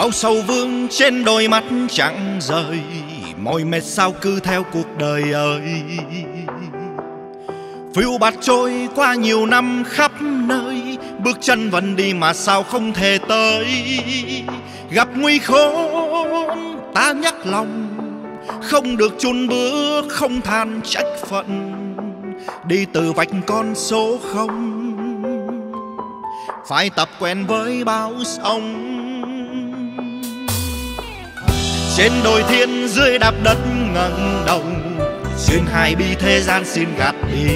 Bao sầu vương trên đôi mắt chẳng rời, mỏi mệt sao cứ theo cuộc đời ơi. Phiêu bạt trôi qua nhiều năm khắp nơi, bước chân vẫn đi mà sao không thể tới. Gặp nguy khốn ta nhắc lòng, không được chùn bước không than trách phận. Đi từ vạch con số không, phải tập quen với bão sóng. Trên đồi thiên dưới đạp đất ngẩng đầu, xuyên hai bi thế gian xin gạt đi.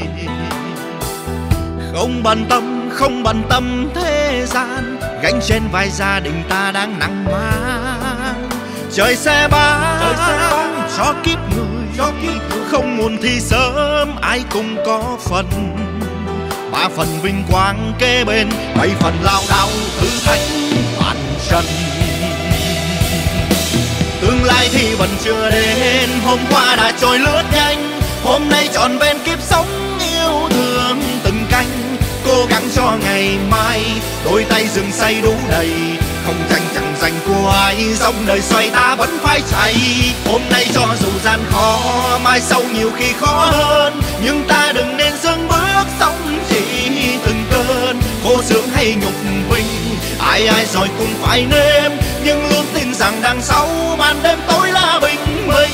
Không bận tâm thế gian, gánh trên vai gia đình ta đang nặng mang. Trời sẽ ban cho kiếp người, không muộn thì sớm ai cũng có phần. 3 phần vinh quang kế bên, 7 phần lao đao thử thách bàn chân. Tương lai thì vẫn chưa đến, hôm qua đã trôi lướt nhanh. Hôm nay trọn vẹn kiếp sống yêu thương từng canh. Cố gắng cho ngày mai, đôi tay rừng say đủ đầy. Không tranh chẳng giành của ai, dòng đời xoay ta vẫn phải chạy. Hôm nay cho dù gian khó, mai sau nhiều khi khó hơn. Nhưng ta đừng nên dừng bước sống chỉ từng cơn. Khổ sướng hay nhục vinh, ai rồi cũng phải nếm. Nhưng luôn tin rằng đằng sau màn đêm tối là bình minh.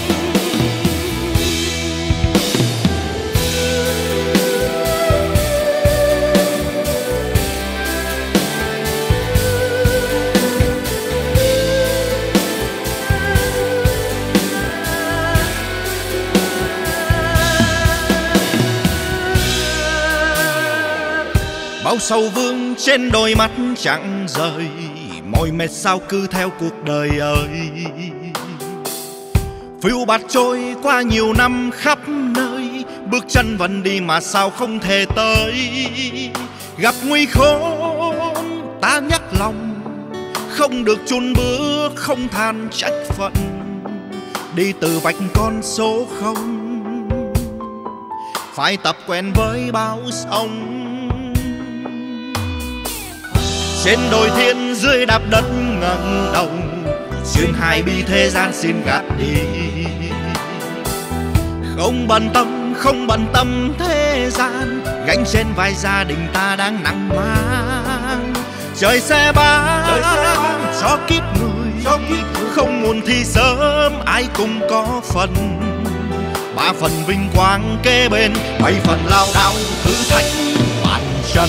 Bao sầu vương trên đôi mắt chẳng rời, mỏi mệt sao cứ theo cuộc đời ơi. Phiêu bạt trôi qua nhiều năm khắp nơi, bước chân vẫn đi mà sao không thể tới. Gặp nguy khốn ta nhắc lòng, không được chùn bước không than trách phận. Đi từ vạch con số không, phải tập quen với bão sóng. Trên đồi thiên dưới đạp đất ngẩng đầu, xuyên hai bi thế gian xin gạt đi. Không bận tâm thế gian, gánh trên vai gia đình ta đang nặng mang. Trời sẽ ban cho kiếp người, không muộn thì sớm ai cũng có phần. 3 phần vinh quang kế bên, 7 phần lao đao thử thách bàn chân.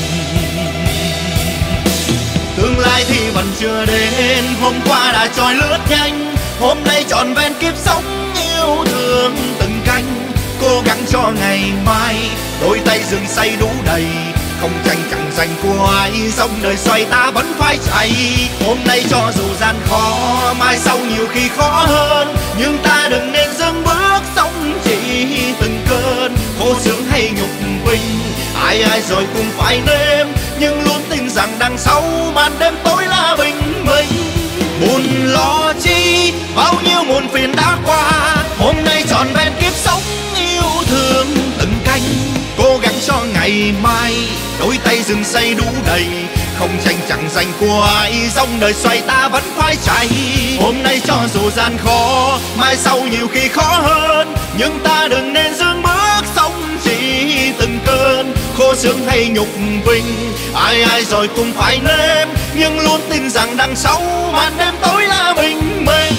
Tương lai thì vẫn chưa đến, hôm qua đã trôi lướt nhanh. Hôm nay trọn vẹn kiếp sống yêu thương từng canh. Cố gắng cho ngày mai, đôi tay rừng say đủ đầy. Không tranh chẳng giành của ai, dòng đời xoay ta vẫn phải chạy. Hôm nay cho dù gian khó, mai sau nhiều khi khó hơn. Nhưng ta đừng nên dừng bước sống chỉ từng cơn. Khổ sướng hay nhục vinh, ai rồi cũng phải nếm. Nhưng luôn tin rằng đằng sau màn đêm tối là bình minh. Buồn lo chi, bao nhiêu muộn phiền đã qua. Hôm nay trọn vẹn kiếp sống yêu thương từng canh. Cố gắng cho ngày mai, đôi tay rừng say đủ đầy. Không tranh chẳng giành của ai, dòng đời xoay ta vẫn phải chạy. Hôm nay cho dù gian khó, mai sau nhiều khi khó hơn. Nhưng ta đừng nên dừng bước sống chỉ từng cơn. Khổ sướng hay nhục vinh, ai rồi cũng phải nếm. Nhưng luôn tin rằng đằng sau màn đêm tối là bình minh.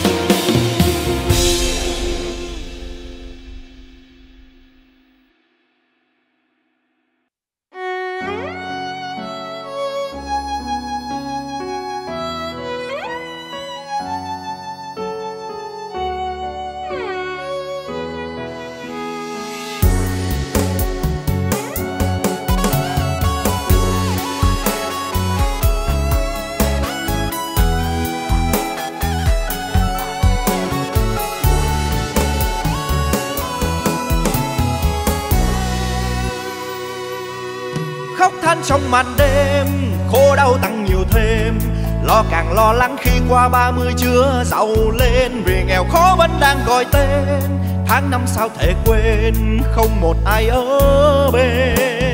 Trong màn đêm khổ đau tăng nhiều thêm, lo càng lo lắng khi qua 30 chưa giàu lên. Vì nghèo khó vẫn đang gọi tên, tháng năm sao thể quên, không một ai ở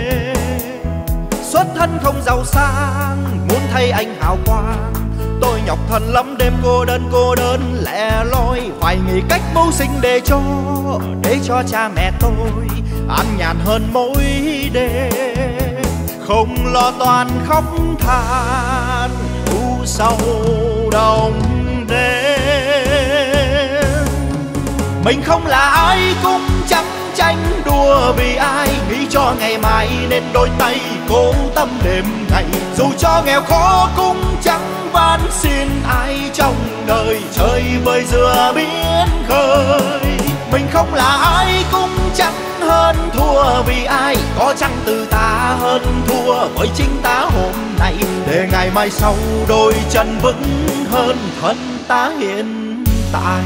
bên. Xuất thân không giàu sang, muốn thấy anh hào quang, tôi nhỏ nhọc thân lắm, đêm cô đơn lẻ loi, phải nghĩ cách mưu sinh để cho cha mẹ tôi an nhàn hơn mỗi đêm, không lo toan khóc than u sầu đông đêm. Mình không là ai cũng chẳng tranh đua vì ai, nghĩ cho ngày mai nên đôi tay cố tâm đêm ngày, dù cho nghèo khó cũng chẳng van xin ai trong đời, chơi bơi giữa biển khơi. Mình không là ai cũng chẳng hơn thua vì ai, có chăng từ ta hơn thua với chính ta hôm nay, để ngày mai sau đôi chân vững hơn thân ta hiện tại.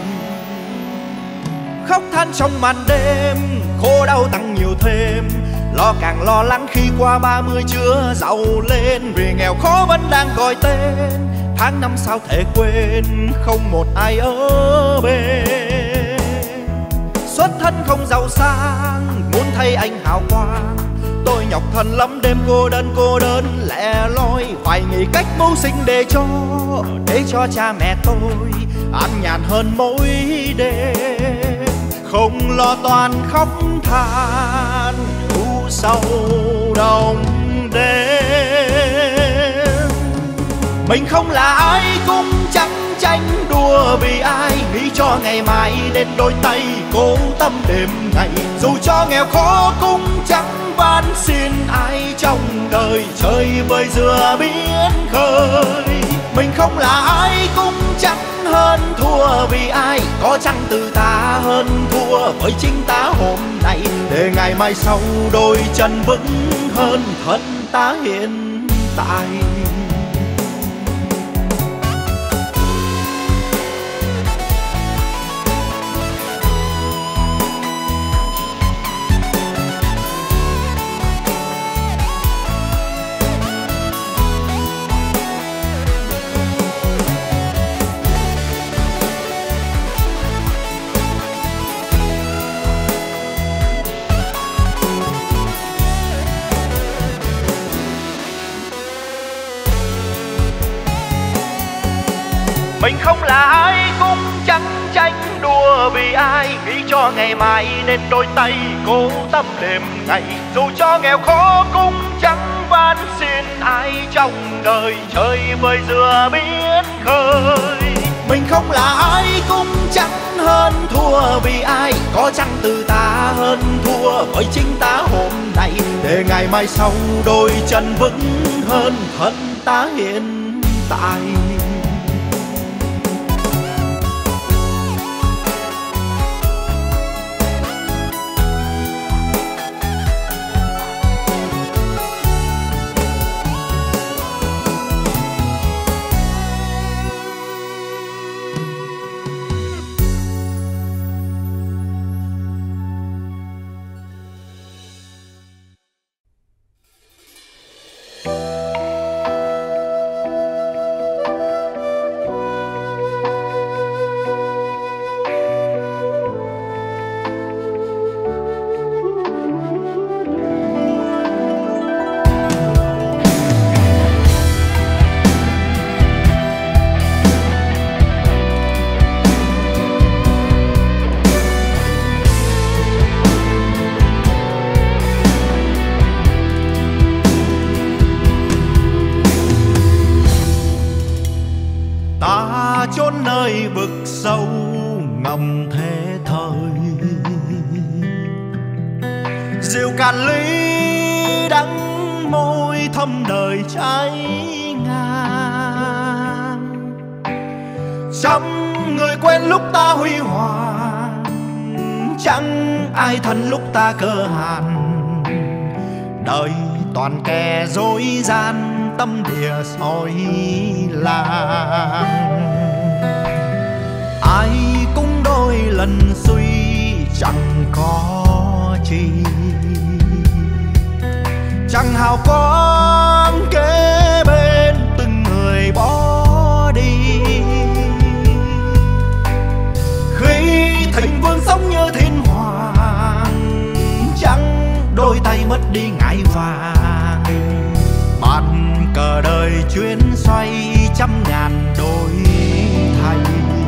Khóc than trong màn đêm, khổ đau tăng nhiều thêm, lo càng lo lắng khi qua 30 chưa giàu lên, vì nghèo khó vẫn đang gọi tên, tháng năm sao thể quên không một ai ở bên. Xuất thân không giàu sang, muốn thấy anh hào quang, tôi nhọc thân lắm, đêm cô đơn lẻ loi, phải nghĩ cách mưu sinh để cho cha mẹ tôi an nhàn hơn mỗi đêm, không lo toan khóc than u sầu đông đêm. Mình không là ai cũng chẳng tranh đua vì ai, nghĩ cho ngày mai nên đôi tay cố tâm đêm ngày, dù cho nghèo khó cũng chẳng van xin ai trong đời, chơi bơi giữa biển khơi. Mình không là ai cũng chẳng hơn thua vì ai, có chăng từ ta hơn thua với chính ta hôm nay, để ngày mai sau đôi chân vững hơn thân ta hiện tại. Mình không là ai cũng chẳng tranh đua vì ai, nghĩ cho ngày mai nên đôi tay cố tâm đêm ngày, dù cho nghèo khó cũng chẳng van xin ai trong đời, chơi bơi giữa biển khơi. Mình không là ai cũng chẳng hơn thua vì ai, có chăng từ ta hơn thua với chính ta hôm nay, để ngày mai sau đôi chân vững hơn thân ta hiện tại. chốn nơi vực sâu ngầm thế thời. Rượu cạn ly đắng môi thâm đời cháy ngang. Trăm người quen lúc ta huy hoàng, chẳng ai thân lúc ta cơ hàn. Đời toàn kẻ dối gian, tâm địa soi làng. Ai cũng đôi lần suy chẳng có chi, chẳng hào quang kế bên từng người bỏ đi. Khi thịnh vương sống như thiên hoàng, chẳng đôi tay mất đi ngải vàng. Bàn cờ đời chuyến xoay trăm ngàn đổi thay.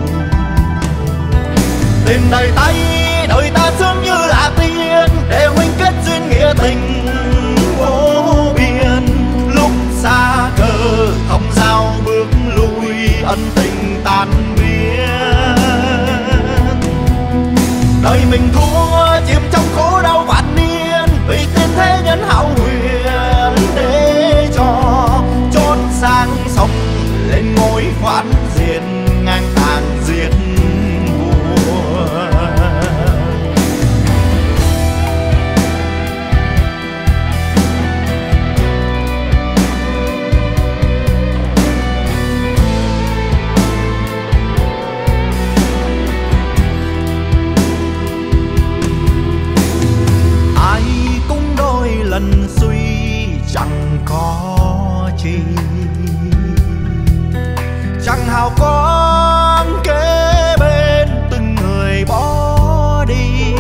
Tình đầy tay đời ta sớm như là tiên, để huynh kết duyên nghĩa tình vô biên. Lúc xa cờ thông giao bước lui, ân tình tan biến. Đời mình thua chìm trong khổ đau vạn niên, vì tiên thế nhân hão huyền để cho chốt sang sông lên ngôi phán diện ngang tàng diệt vua. Ai cũng đôi lần suy chẳng có chi, chẳng hào quang kế bên từng người bỏ đi.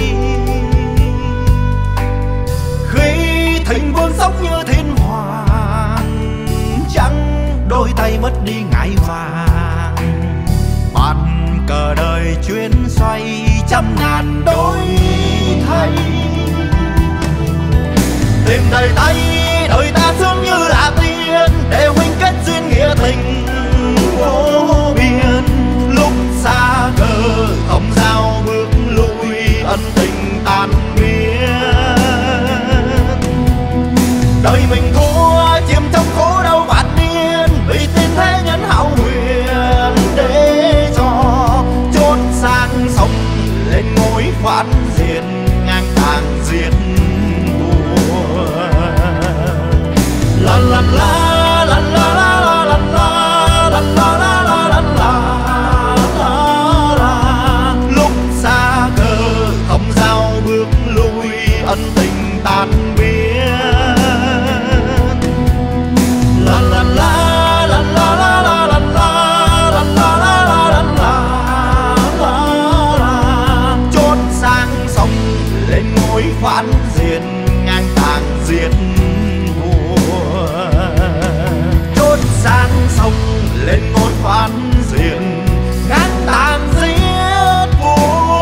Khi thịnh vương sống như thiên hoàng, chẳng đôi tay mất đi ngải vàng. Bàn cờ đời chuyến xoay trăm ngàn đổi thay. Tìm đầy tay đời ta sớm như là tiên, để huynh kết duyên nghĩa tình vô biên. Lúc xa cờ thông giao bước lui, ân tình tan biến. Đời mình thua chìm trong khổ đau vạn niên, vì tiên thế nhân hão huyền để cho chốt sang sông lên ngôi phán diện ngang tàng diệt vua. La la la la la la la la la la la la la. Lúc xa cờ thông giao bước lui, ân tình tan biến. La la la la la la la la la la la la. Chốt sang sông lên ngôi phán diện ngang tàng diệt vua. Chốt sang sông lên ngôi phán diện ngang tàng diệt vua.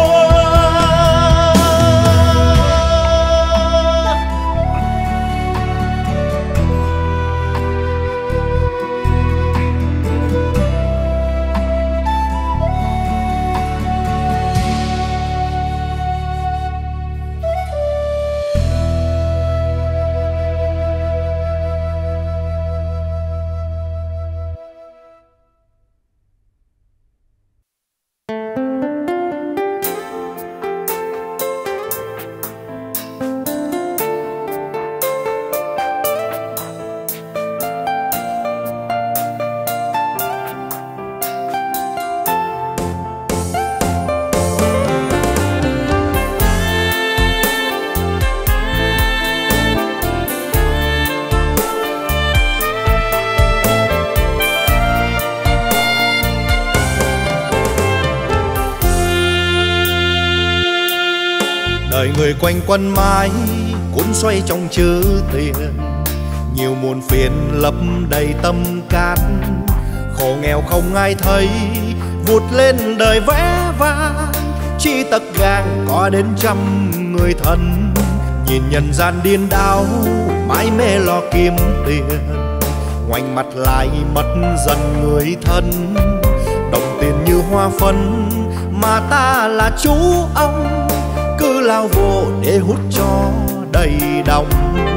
Đời người quanh quẩn mãi cuốn xoay trong chữ tiền, nhiều muôn phiền lấp đầy tâm can. Khổ nghèo không ai thấy, vụt lên đời vẽ vang. Chỉ tật gang có đến trăm người thân, nhìn nhân gian điên đảo mãi mê lo kiếm tiền. Ngoảnh mặt lại mất dần người thân, đồng tiền như hoa phân mà ta là chú ông, cứ lao vô để hút cho đầy đồng.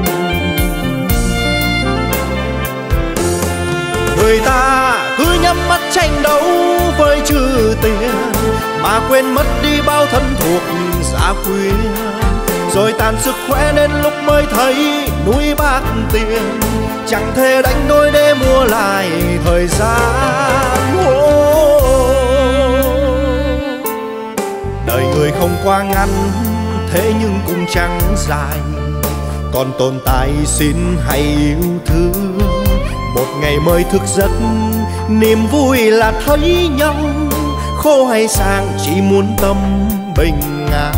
Người ta cứ nhắm mắt tranh đấu với chữ tiền, mà quên mất đi bao thân thuộc gia quyến. Rồi tàn sức khỏe nên lúc mới thấy núi bạc tiền, chẳng thể đánh đôi để mua lại thời gian. Đời người không quá ngắn, thế nhưng cũng chẳng dài, còn tồn tại xin hãy yêu thương. Một ngày mới thức giấc, niềm vui là thấy nhau, khổ hay sang chỉ muốn tâm bình an.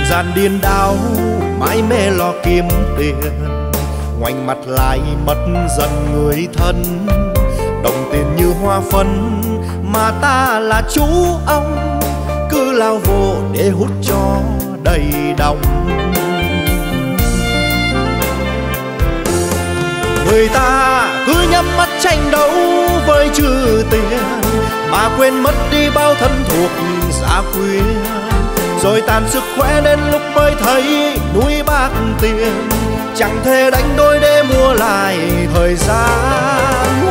gian điên đảo mãi mê lo kiếm tiền, ngoảnh mặt lại mất dần người thân. Đồng tiền như hoa phấn mà ta là chú ông, cứ lao vô để hút cho đầy đồng. Người ta cứ nhắm mắt tranh đấu với chữ tiền, mà quên mất đi bao thân thuộc gia quyến. Rồi tàn sức khỏe đến lúc mới thấy núi bạc tiền, chẳng thể đánh đôi để mua lại thời gian.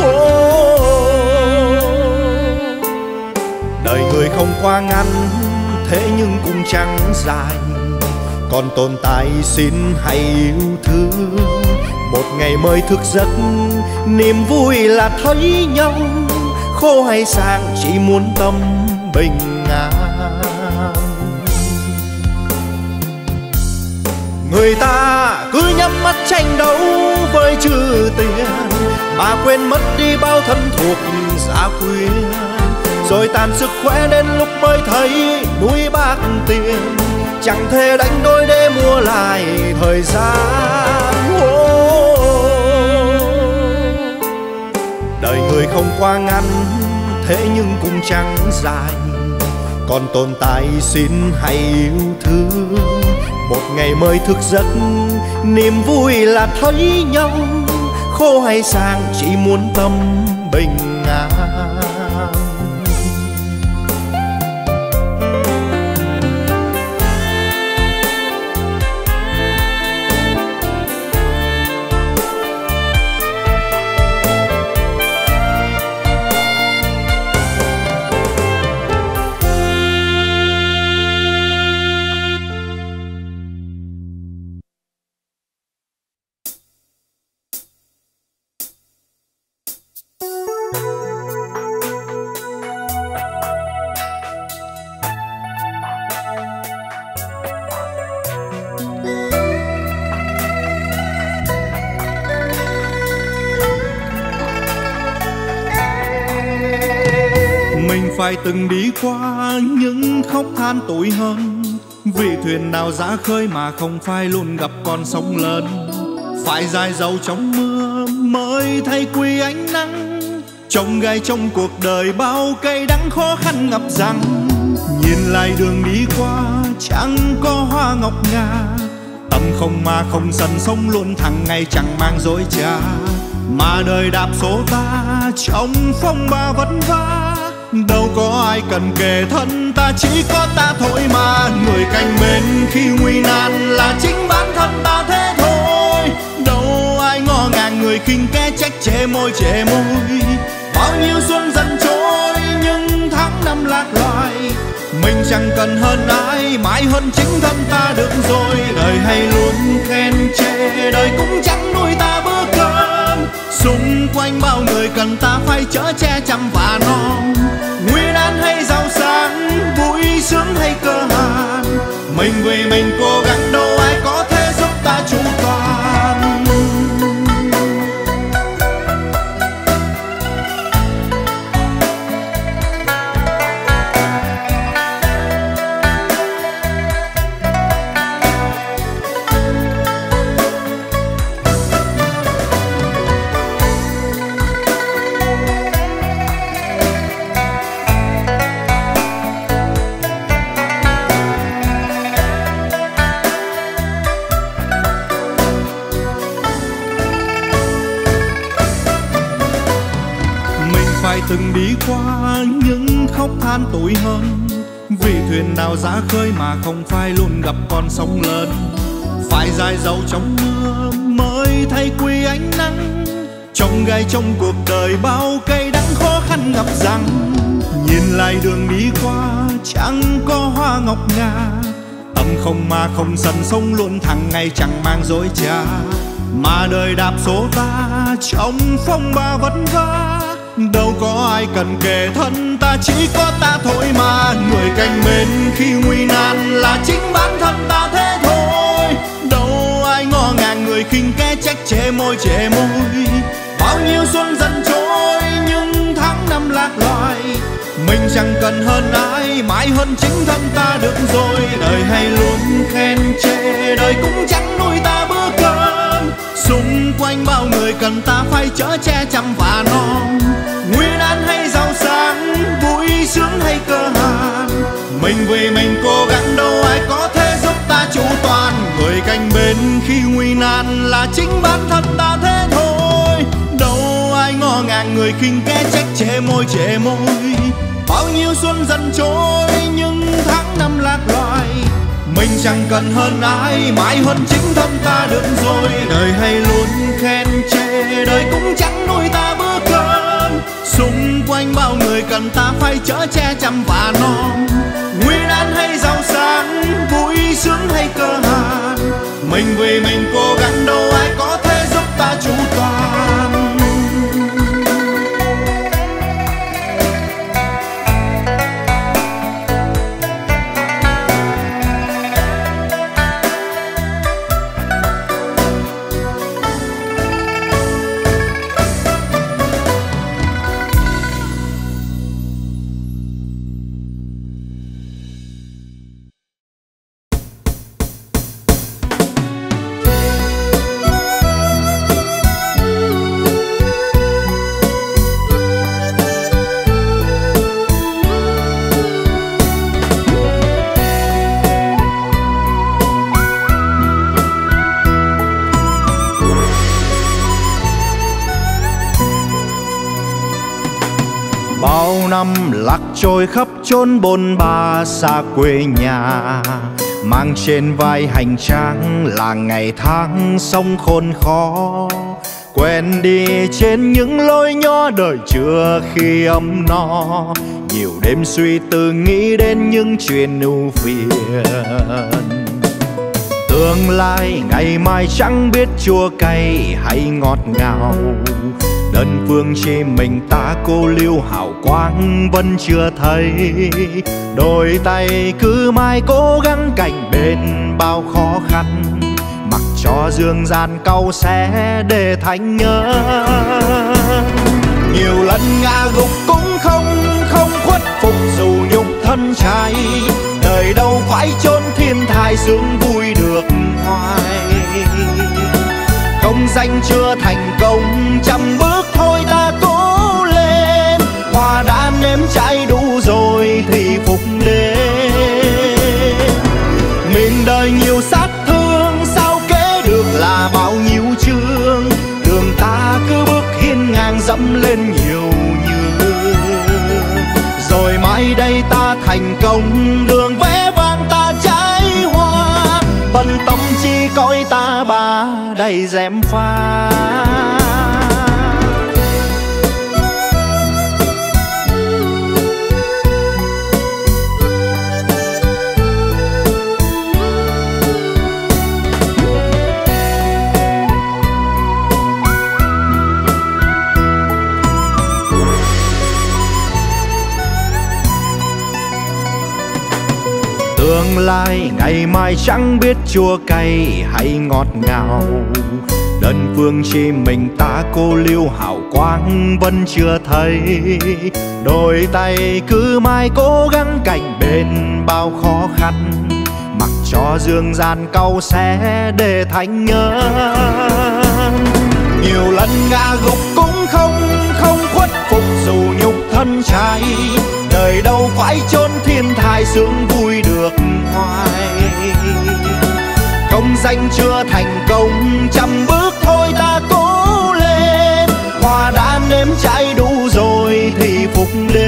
Đời người không quá ngắn, thế nhưng cũng chẳng dài, còn tồn tại xin hãy yêu thương. Một ngày mới thức giấc, niềm vui là thấy nhau, khô hay sang chỉ muốn tâm bình an. Người ta cứ nhắm mắt tranh đấu với chữ tiền, mà quên mất đi bao thân thuộc gia quyến. Rồi tàn sức khỏe đến lúc mới thấy núi bạc tiền, chẳng thể đánh đôi để mua lại thời gian. Đời người không quá ngắn, thế nhưng cũng chẳng dài, còn tồn tại xin hãy yêu thương. Một ngày mới thức giấc, niềm vui là thấy nhau, khô hay sang chỉ muốn tâm bình an. Phải từng đi qua những khóc than tủi hờn, vì thuyền nào ra khơi mà không phải luôn gặp con sóng lớn. Phải dài dầu trong mưa mới thấy quý ánh nắng, trông gai trong cuộc đời bao cay đắng khó khăn ngập rằng. Nhìn lại đường đi qua chẳng có hoa ngọc ngà, tâm không mà không sần sống luôn thẳng ngày chẳng mang dối trá. Mà đời đạp số ta trong phong ba vất vả, đâu có ai cần kề thân ta, chỉ có ta thôi mà. Người cạnh bên khi nguy nan là chính bản thân ta thế thôi, đâu ai ngó ngàng người khinh kẻ trách chê môi chê môi. Bao nhiêu xuân dần trôi nhưng tháng năm lạc loài, mình chẳng cần hơn ai, mãi hơn chính thân ta được rồi. Đời hay luôn khen chê, đời cũng chẳng nuôi ta bữa cơm. Xung quanh bao người cần ta phải chở che chăm và non. Nguy nan hay giàu sang, vui sướng hay cơ hàn, mình vì mình cố gắng đâu ai có thể giúp ta chu toàn. Từng đi qua những khóc than tủi hờn, vì thuyền nào ra khơi mà không phải luôn gặp con sóng lớn. Phải dài dầu trong mưa mới thấy quý ánh nắng, trông gai trong cuộc đời bao cay đắng khó khăn ngập rằng. Nhìn lại đường đi qua chẳng có hoa ngọc ngà, tâm không mà không sần sống luôn thẳng ngày chẳng mang dối trá. Mà đời đạp số ta trong phong ba vất vả, đâu có ai cần kề thân ta, chỉ có ta thôi mà. Người cạnh bên khi nguy nan là chính bản thân ta thế thôi, đâu ai ngó ngàng người khinh kẻ trách chê môi chê môi. Bao nhiêu xuân dần trôi nhưng tháng năm lạc loài, mình chẳng cần hơn ai, mãi hơn chính thân ta được rồi. Đời hay luôn khen cần ta phải chở che chăm và non. Nguyên an hay giàu sang, vui sướng hay cơ hàn, mình vì mình cố gắng đâu ai có thể giúp ta chu toàn. Người cạnh bên khi nguy nan là chính bản thân ta thế thôi. Đâu ai ngó ngàng người khinh ghé trách chê môi chê môi. Bao nhiêu xuân dần trôi nhưng tháng năm lạc loài, mình chẳng cần hơn ai, mãi hơn chính thân ta được rồi. Đời hay luôn khen chê, đời cũng chẳng nuôi ta bữa cơm. Xung quanh bao người cần ta phải chở che chăm và non. Nguyên an hay giàu sang, vui sướng hay cơ hàn, mình vì mình cố gắng đâu ai có thể giúp ta chu toàn. Năm lạc trôi khắp chốn bôn ba xa quê nhà, mang trên vai hành trang là ngày tháng sống khốn khó. Quen đi trên những lối nhỏ đời chưa khi ấm no, nhiều đêm suy tư nghĩ đến những chuyện ưu phiền. Tương lai ngày mai chẳng biết chua cay hay ngọt ngào, đơn phương chỉ mình ta cô liêu hào quang vẫn chưa thấy. Đôi tay cứ mãi cố gắng cạnh bên bao khó khăn, mặc cho dương gian cau xé để thành nhớ. Nhiều lần ngã gục cũng không khuất phục dù nhục thân cháy. Đời đâu phải chốn thiên thai sướng vui được hoài. Công danh chưa thành công, trăm bước thôi ta cố lên. Hoa đã nếm cháy đủ rồi thì phục lên. Mình đời nhiều sát thương, sao kể được là bao nhiêu chương. Đường ta cứ bước hiên ngang dẫm lên nhiều nhường. Rồi mai đây ta thành công, đường vẽ vang ta trái hoa. Bận tâm chi cõi ta bà đầy dèm pha. Tương lai ngày mai chẳng biết chua cay hay ngọt ngào, đơn phương chỉ mình ta cô liêu hào quang vẫn chưa thấy. Đôi tay cứ mãi cố gắng cạnh bên bao khó khăn, mặc cho dương gian cau xé để thành nhớ. Nhiều lần ngã gục cũng không khuất phục dù nhục thân cháy. Đời đâu phải chốn thiên thai sướng vui được hoài. Công danh chưa thành công, trăm bước thôi ta cố lên. Hoa đã nếm cháy đủ rồi thì phục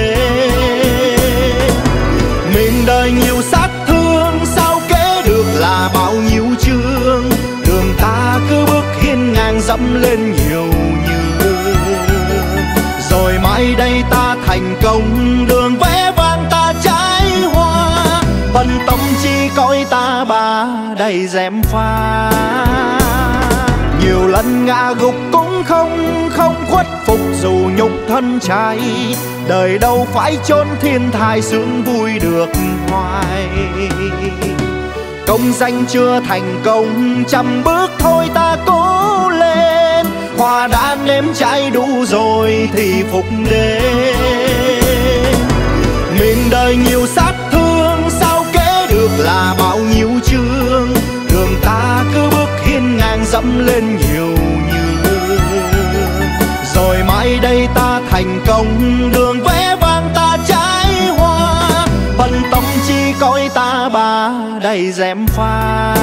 lên. Mình đời nhiều sát thương, sao kể được là bao nhiêu chương. Đường ta cứ bước hiên ngang dẫm lên nhiều nhường. Rồi mai đây ta thành công, đường vẽ vang ta trái hoa. Bận tâm chi cõi ta bà đầy dèm pha. Nhiều lần ngã gục cũng không khuất phục dù nhục thân cháy. Đời đâu phải chốn thiên thai sướng vui được hoài. Công danh chưa thành công, trăm bước thôi ta cố lên. Hoa đã nếm cháy đủ rồi thì phục lên. Mình đời nhiều sát thương, sao kể được là bao nhiêu chương. Đường ta cứ bước hiên ngang dẫm lên nhiều nhường. coi ta bà đầy dèm pha.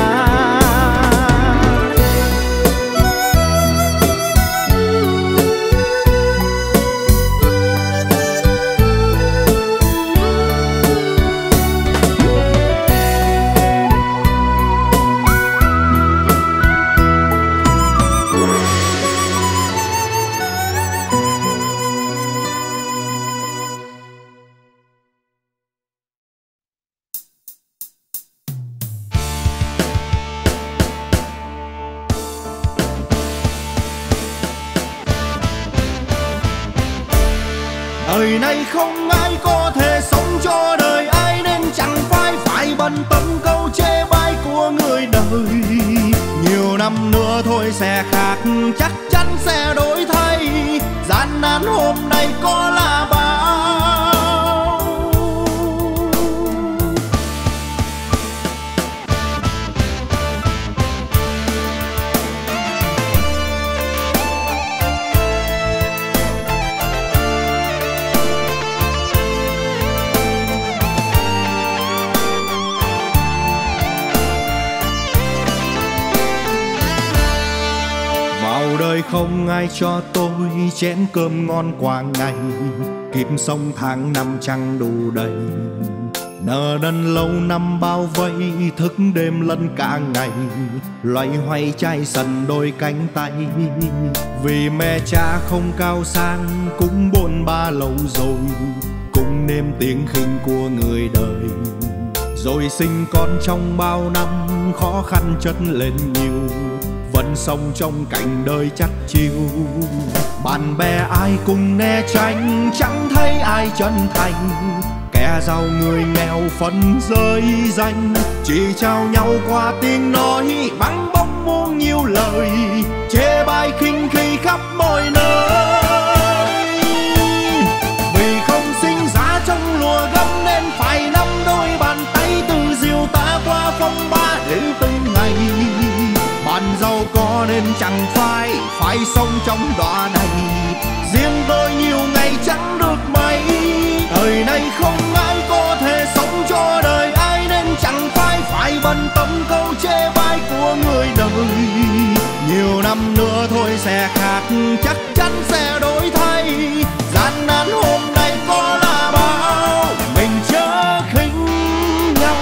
Đời này không ai có thể sống cho đời ai, nên chẳng phải bận tâm câu chê bai của người đời. Nhiều năm nữa thôi sẽ khác, chắc chắn sẽ đổi thay. Gian nan hôm nay có là bao. Đời không ai cho tôi chén cơm ngon qua ngày, kịp sống tháng năm chẳng đủ đầy. Nợ nần lâu năm bao vây, thức đêm lẫn cả ngày, loay hoay chai sần đôi cánh tay. Vì mẹ cha không cao sang, cũng bôn ba lâu rồi, cũng nếm tiếng khinh của người đời. Rồi sinh con trong bao năm, khó khăn chất lên nhiều, vẫn sống trong cảnh đời chắc chiêu. Bạn bè ai cùng né tránh, chẳng thấy ai chân thành. Kẻ giàu người nghèo phân rơi danh, chỉ trao nhau qua tiếng nói, vắng bóng muôn nhiều lời, chê bai khinh khi khắp mọi nơi. Vì không sinh ra trong lùa gấm nên phải nắm đôi bàn tay, từ diều ta qua phong ba đến từng ngày. Bạn giàu có nên chẳng phải sống trong đọa này, riêng tôi nhiều ngày chẳng được mấy. Đời này không ai có thể sống cho đời ai, nên chẳng phải bận tâm câu chê bai của người đời. Nhiều năm nữa thôi sẽ khác, chắc chắn sẽ đổi thay. Gian nan hôm nay có là bao, mình chớ khinh nhau.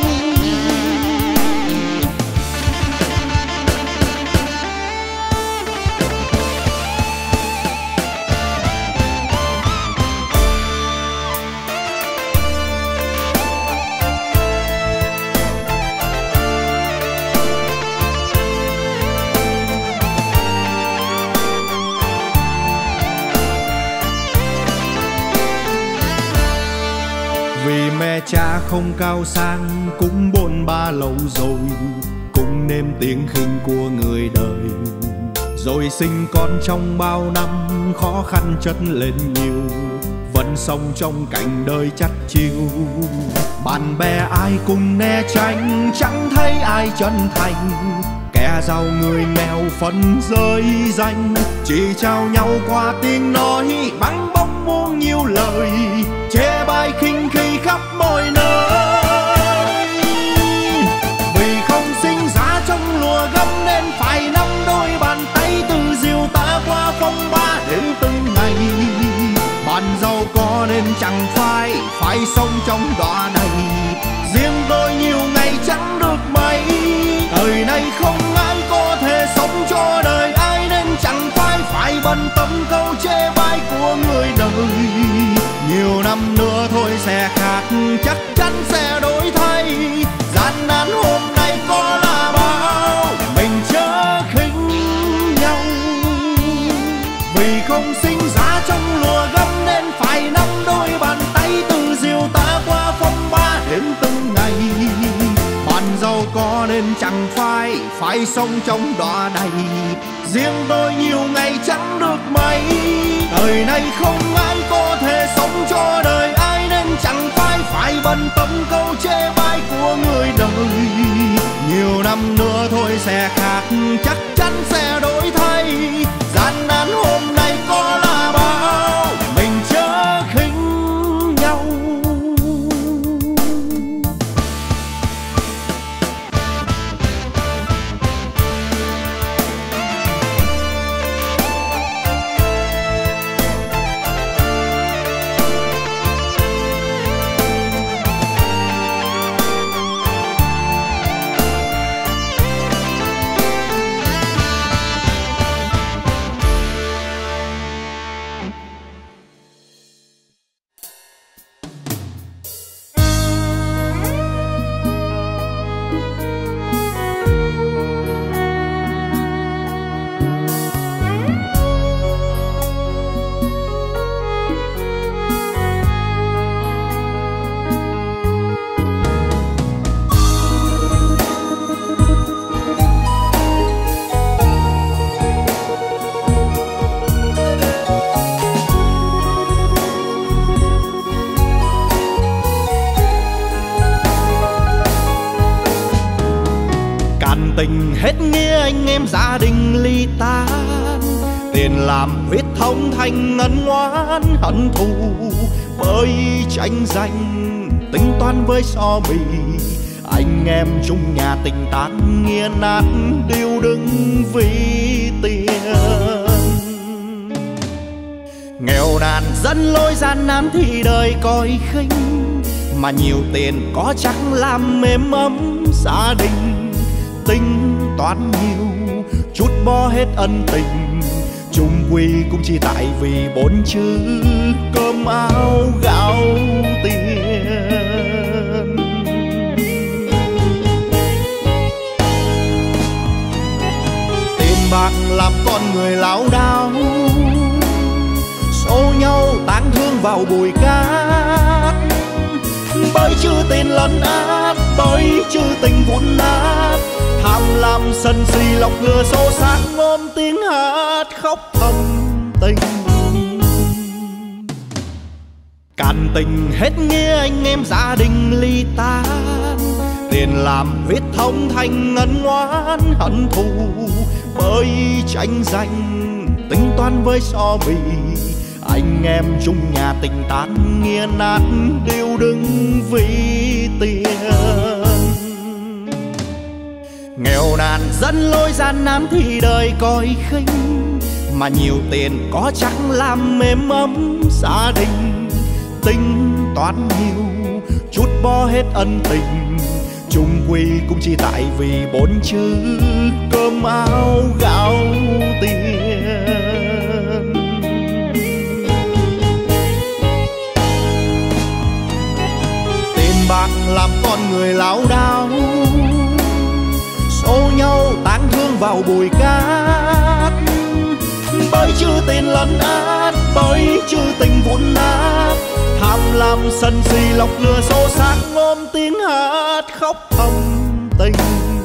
Vì mẹ cha không cao sang, cũng bôn ba lâu rồi, cũng nếm tiếng khinh của người đời. Rồi sinh con trong bao năm, khó khăn chất lên nhiều, vẫn sống trong cảnh đời chắc chiêu. Bạn bè ai cùng né tránh, chẳng thấy ai chân thành. Kẻ giàu người nghèo phân rơi danh, chỉ trao nhau qua tiếng nói, vắng bóng muôn nhiều lời, chê bai khinh khi khắp mọi nơi. Vì không sinh ra trong lùa gấm nên phải nắm đôi bàn tay, từ diều ta qua phong ba đến từng ngày. Bạn giàu có nên chẳng phải sống trong đọa này, riêng tôi nhiều ngày chẳng được mấy. Đời này không ai có thể sống cho đời ai, nên chẳng phải bận tâm câu chê bai của người đời. Nhiều năm nữa thôi sẽ khác, chắc chắn sẽ đổi thay. Gian nan hôm nay có là bao, mình chớ khinh nhau. Vì không sinh ra trong lùa gấm nên phải nắm đôi bàn tay, từ diều ta qua phong ba đến từng ngày. Bạn giàu có nên chẳng phải sống trong đọa này, riêng tôi nhiều ngày chẳng được mấy. Đời này không ai có thể sống cho đời ai, nên chẳng phải bận tâm câu chê bai của người đời. Nhiều năm nữa thôi sẽ khác, chắc chắn sẽ đổi thay. Gian nan hôm nay có là bao, mình chớ khinh nhau. tình hết nghĩa anh em gia đình ly tan, tiền làm huyết thống thành ngân oán hận thù, bởi tranh giành tính toán với so bì, anh em chung nhà tình tan nghĩa nát điêu đứng vì tiền. Nghèo nàn dân lối gian nan thì đời coi khinh, mà nhiều tiền có chắc làm mềm ấm gia đình. Tính toán nhiều chút bỏ hết ân tình, chung quy cũng chỉ tại vì bốn chữ cơm áo gạo tiền. Tiền bạc làm con người láo đao, xô nhau táng thương vào bụi cát, bởi chữ tiền lấn át, bởi chữ tình vụn nát, tham lam sân si lọc lừa xô xác, ôm tiếng hát khóc thầm tình. Càn tình hết nghĩa anh em gia đình ly tan, tiền làm huyết thống thành ngân oán hận thù, bởi tranh giành tính toán với so bì, anh em chung nhà tình tan nghĩa nát điêu đứng vì tiền. Nghèo nàn dân lối gian nan thì đời coi khinh, mà nhiều tiền có chắc làm mềm ấm gia đình. Tính toán nhiều chút bỏ hết ân tình, chung quy cũng chỉ tại vì bốn chữ cơm áo gạo tiền. Tiền bạc làm con người láo đao, xô nhau táng thương vào bụi cát, bởi chữ tiền lấn át, bởi chữ tình vụn nát, tham lam sân si lọc lừa xô xác, ôm tiếng hát khóc thầm tình.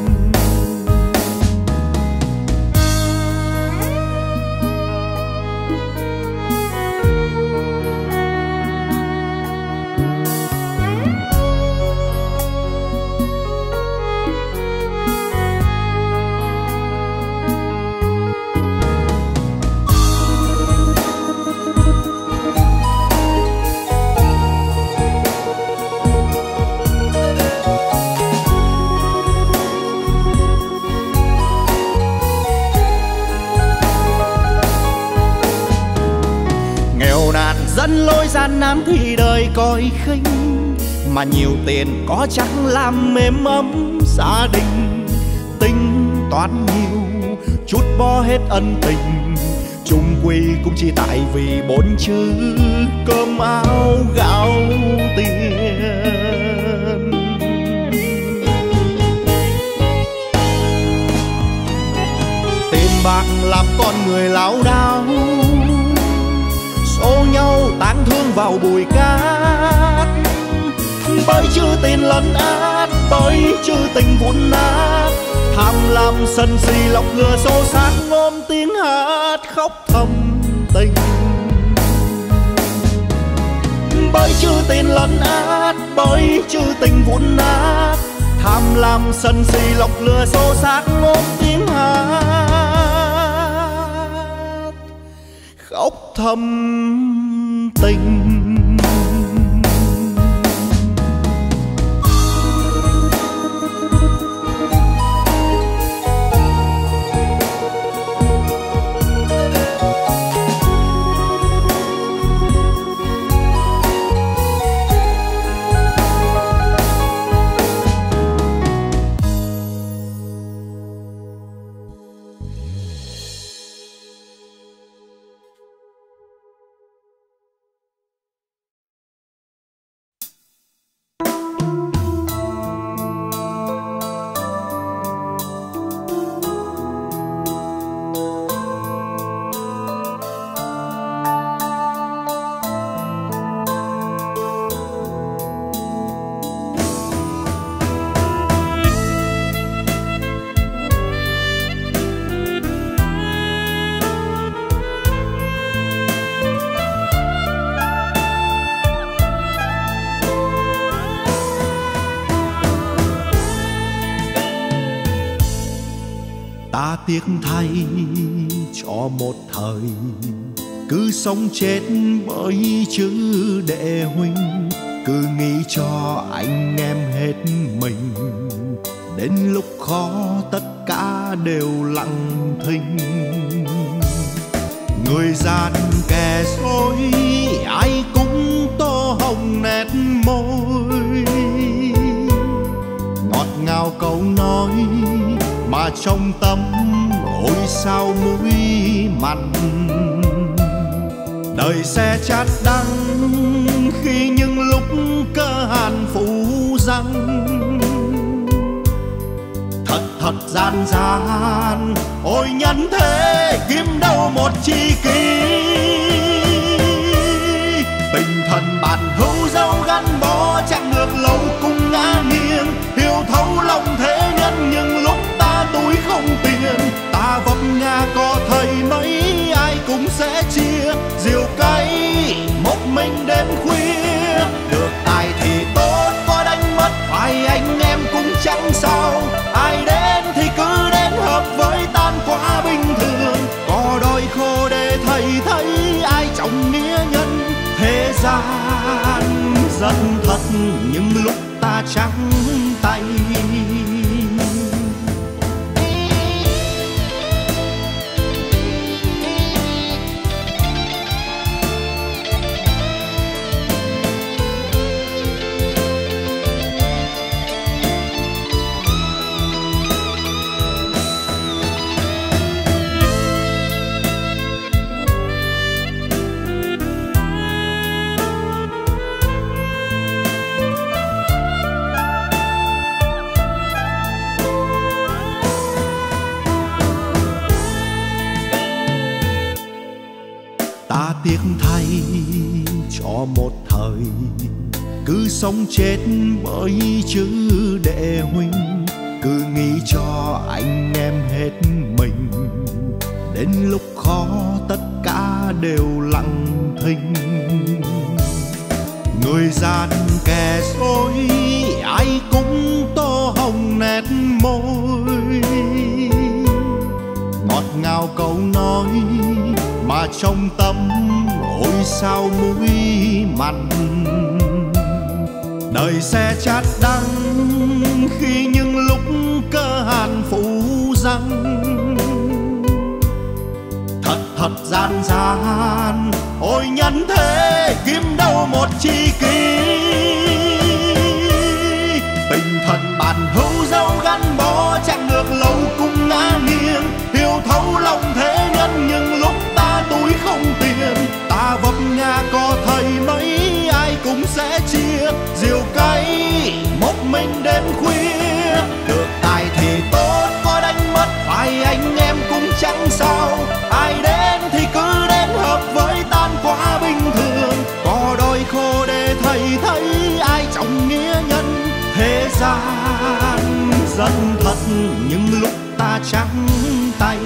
Dân lối gian nan thì đời coi khinh, mà nhiều tiền có chắc làm mềm ấm gia đình. Tính toán nhiều chút bỏ hết ân tình, chung quy cũng chỉ tại vì bốn chữ cơm áo gạo tiền. Tiền bạc làm con người láo đao, xô nhau táng thương vào bụi cát, bởi chữ tiền lấn át, bởi chữ tình vụn nát, tham lam sân si lọc lừa xô xác, ôm tiếng hát khóc thầm tình. Bởi chữ tiền lấn át, bởi chữ tình vụn nát, tham lam sân si lọc lừa xô xác, ôm tiếng hát khóc thầm tình. tiếc thay cho một thời cứ sống chết bởi chữ đệ huynh, cứ nghĩ cho anh em hết mình, đến lúc khó tất cả đều lặng thinh. Người gian kẻ dối ai cũng tô hồng nét môi, ngọt ngào câu nói mà trong tâm ôi sao mũi mặn. Đời sẽ chát đắng khi những lúc cơ hàn phủ răng, thật gian gian ôi nhân thế kiếm đâu một tri kỷ. Tình thần bạn hữu dấu gắn bó chẳng ngược lâu cùng ngã nghiêng, hiểu thấu lòng thế nhân nhưng lúc ta túi không tiền, ta vấp ngã có thầy mấy ai cũng sẽ chia, diều cay một mình đêm khuya. Được tài thì tốt, có đánh mất phải anh em cũng chẳng sao, ai đến thì cứ đến hợp với tan quá bình thường, có đôi khô để thầy thấy ai trọng nghĩa nhân. Thế gian rất thật nhưng lúc ta trắng tay. Ta tiếc thay cho một thời cứ sống chết bởi chữ đệ huynh, cứ nghĩ cho anh em hết mình, đến lúc khó tất cả đều lặng thinh. Người gian kẻ dối ai cũng tô hồng nét môi, ngọt ngào câu nói mà trong tâm ôi sao mũi mặn. Đời sẽ chát đắng khi những lúc cơ hàn phủ răng, thật gian gian ôi nhân thế kiếm đâu một tri kỷ. Tình thần bạn hữu dấu gắn bó chẳng ngược lâu cùng ngã nghiêng, hiểu thấu lòng thế nhân nhưng lúc ta túi không tiền, ta vấp ngã có thầy mấy ai cũng sẽ chia, diều cay một mình đêm khuya. Được tài thì tốt, có đánh mất phải anh em cũng chẳng sao, ai đến thì cứ đến hợp với tan quá bình thường, có đôi khô để thầy thấy ai trọng nghĩa nhân. Thế gian rất thật nhưng lúc ta trắng tay.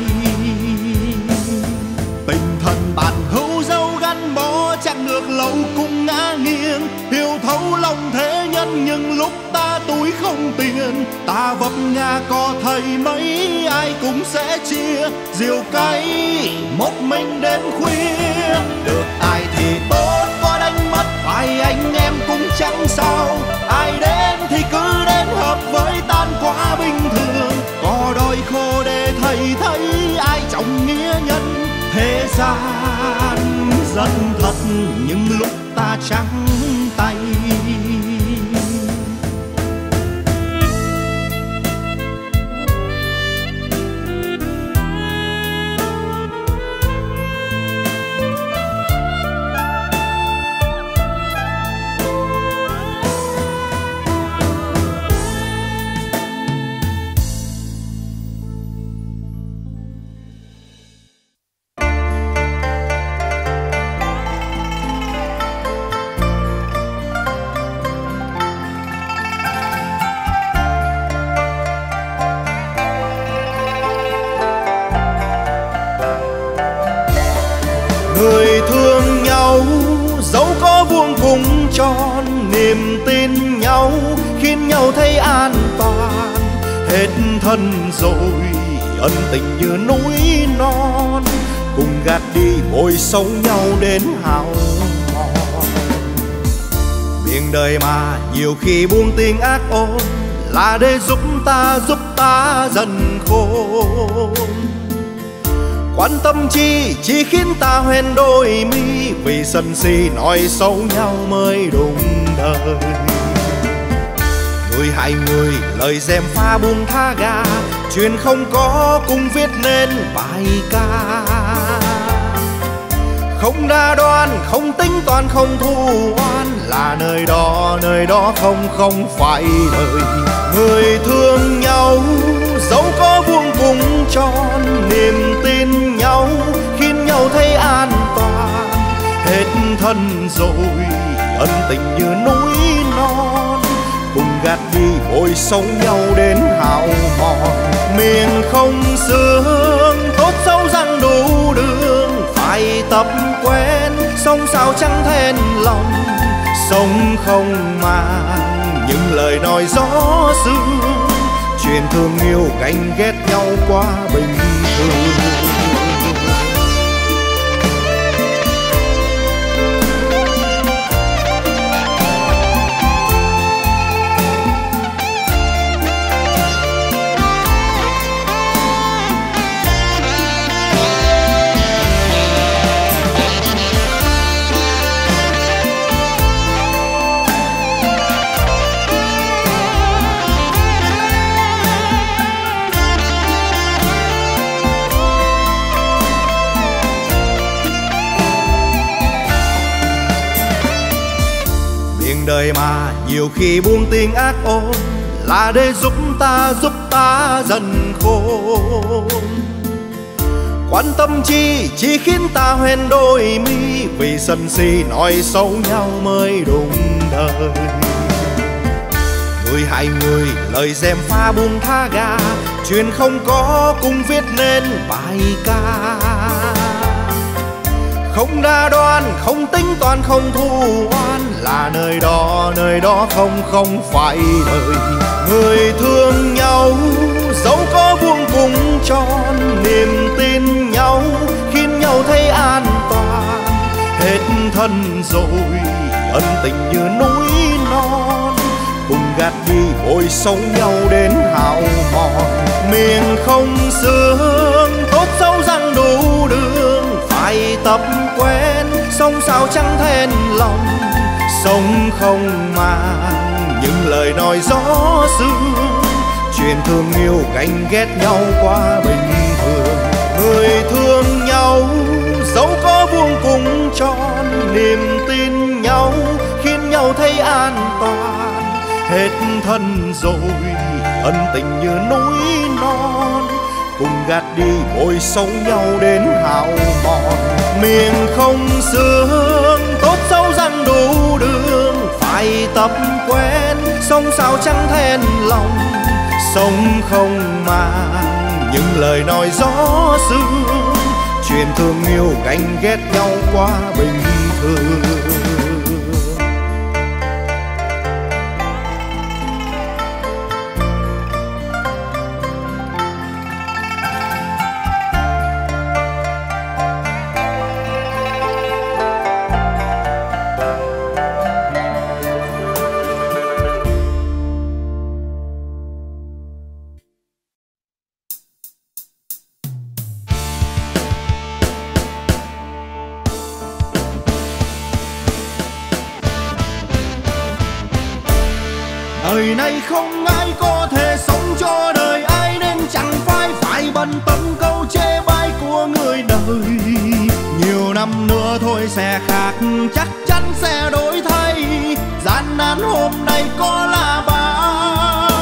Tình thần bạn hữu dấu gắn bó chẳng ngược lâu cùng ngã nghiêng, hiểu thấu lòng thế nhân nhưng lúc ta túi không tiền, ta vấp ngã có thầy mấy ai cũng sẽ chia, diều cay một mình đêm khuya. Được tài thì tốt, có đánh mất phải anh em cũng chẳng sao, ai đến thì cứ đến hợp với tan quá bình thường, có đôi khô để thầy thấy ai trọng nghĩa nhân. Thế gian rất thật nhưng lúc ta trắng tay. Người thương nhau dẫu có vuông cùng tròn, niềm tin nhau khiến nhau thấy an toàn. Hết thân rồi ân tình như núi non, cùng gạt đi vội sống nhau đến hao mòn. Miệng đời mà nhiều khi buông tiếng ác ôn, là để giúp ta dần khôn. Quan tâm chi chỉ khiến ta hoen đôi mi, vì sân si nói xấu nhau mới đúng đời. Người hại người lời dèm pha buông tha ga, chuyện không có cùng viết nên bài ca. Không đa đoan, không tính toán, không thù oan, là nơi đó không phải đời. Người thương nhau dẫu có vuông cùng tròn, niềm tin nhau khiến nhau thấy an toàn. Hết thân rồi ân tình như núi non, cùng gạt đi vội sống nhau đến hao mòn. Miệng không sương tốt xấu răng đủ đường, phải tập quen sống sao chẳng thẹn lòng. Sống không mang những lời nói gió sương, chuyện thương yêu ganh ghét nhau quá bình thường. Đời mà nhiều khi buông tiếng ác ôn, là để giúp ta dần khôn. Quan tâm chi chỉ khiến ta hoen đôi mi, vì sân si nói xấu nhau mới đúng đời. Người hại người lời dèm pha buông tha ga, chuyện không có cùng viết nên bài ca. Không đa đoan, không tính toán, không thù oan, là nơi đó không phải đời. Người thương nhau dẫu có vuông cùng tròn, niềm tin nhau khiến nhau thấy an toàn. Hết thân rồi ân tình như núi non, cùng gạt đi vội sống nhau đến hao mòn. Miệng không sương tốt xấu răng đủ đường, phải tập quen sống sao chẳng thẹn lòng. Sống không mang những lời nói gió sương, chuyện thương yêu ganh ghét nhau quá bình thường. Người thương nhau dẫu có vuông cùng tròn, niềm tin nhau khiến nhau thấy an toàn. Hết thân rồi ân tình như núi non, cùng gạt đi vội sống nhau đến hao mòn. Miệng không sương tốt xấu răng đủ đường, phải tập quen sống sao chẳng thẹn lòng. Sống không mang những lời nói gió sương, chuyện thương yêu ganh ghét nhau quá bình thường. Đời này không ai có thể sống cho đời ai, nên chẳng phải bận tâm câu chê bai của người đời. Nhiều năm nữa thôi sẽ khác, chắc chắn sẽ đổi thay. Gian nan hôm nay có là bao.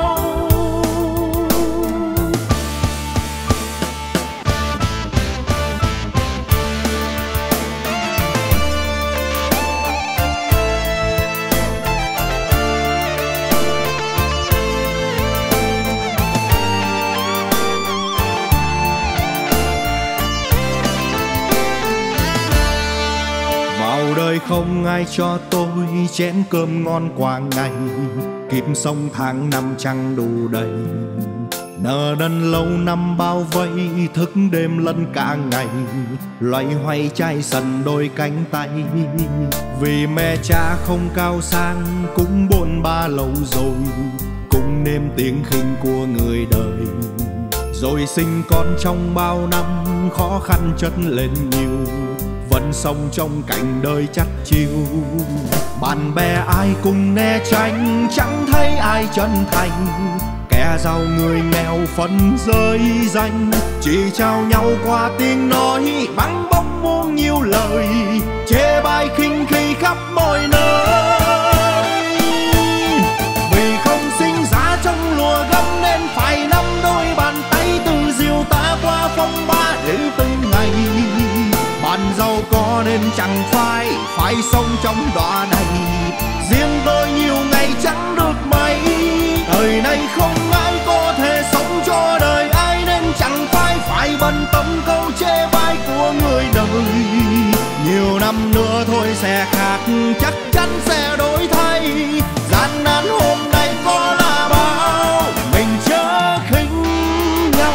Đời không ai cho tôi chén cơm ngon qua ngày, kịp sống tháng năm chẳng đủ đầy. Nợ nần lâu năm bao vây, thức đêm lẫn cả ngày, loay hoay chai sần đôi cánh tay. Vì mẹ cha không cao sang, cũng bôn ba lâu rồi, cũng nếm tiếng khinh của người đời. Rồi sinh con trong bao năm, khó khăn chất lên nhiều, vẫn sống trong cảnh đời chắt chiu. Bạn bè ai cùng né tránh, chẳng thấy ai chân thành. Kẻ giàu người nghèo phân rơi danh, chỉ trao nhau qua tiếng nói bắn bóng muôn nhiều lời, chê bai khinh khi khắp mọi nơi. Vì không sinh ra trong lùa gấm nên phải nắm đôi bàn tay, từ diều ta qua phong ba đến từng ngày. Bạn giàu có nên chẳng phải sống trong đọa đầy, riêng tôi nhiều ngày chẳng được mấy. Đời này không ai có thể sống cho đời ai, nên chẳng phải bận tâm câu chê bai của người đời. Nhiều năm nữa thôi sẽ khác, chắc chắn sẽ đổi thay. Gian nan hôm nay có là bao, mình chớ khinh nhau.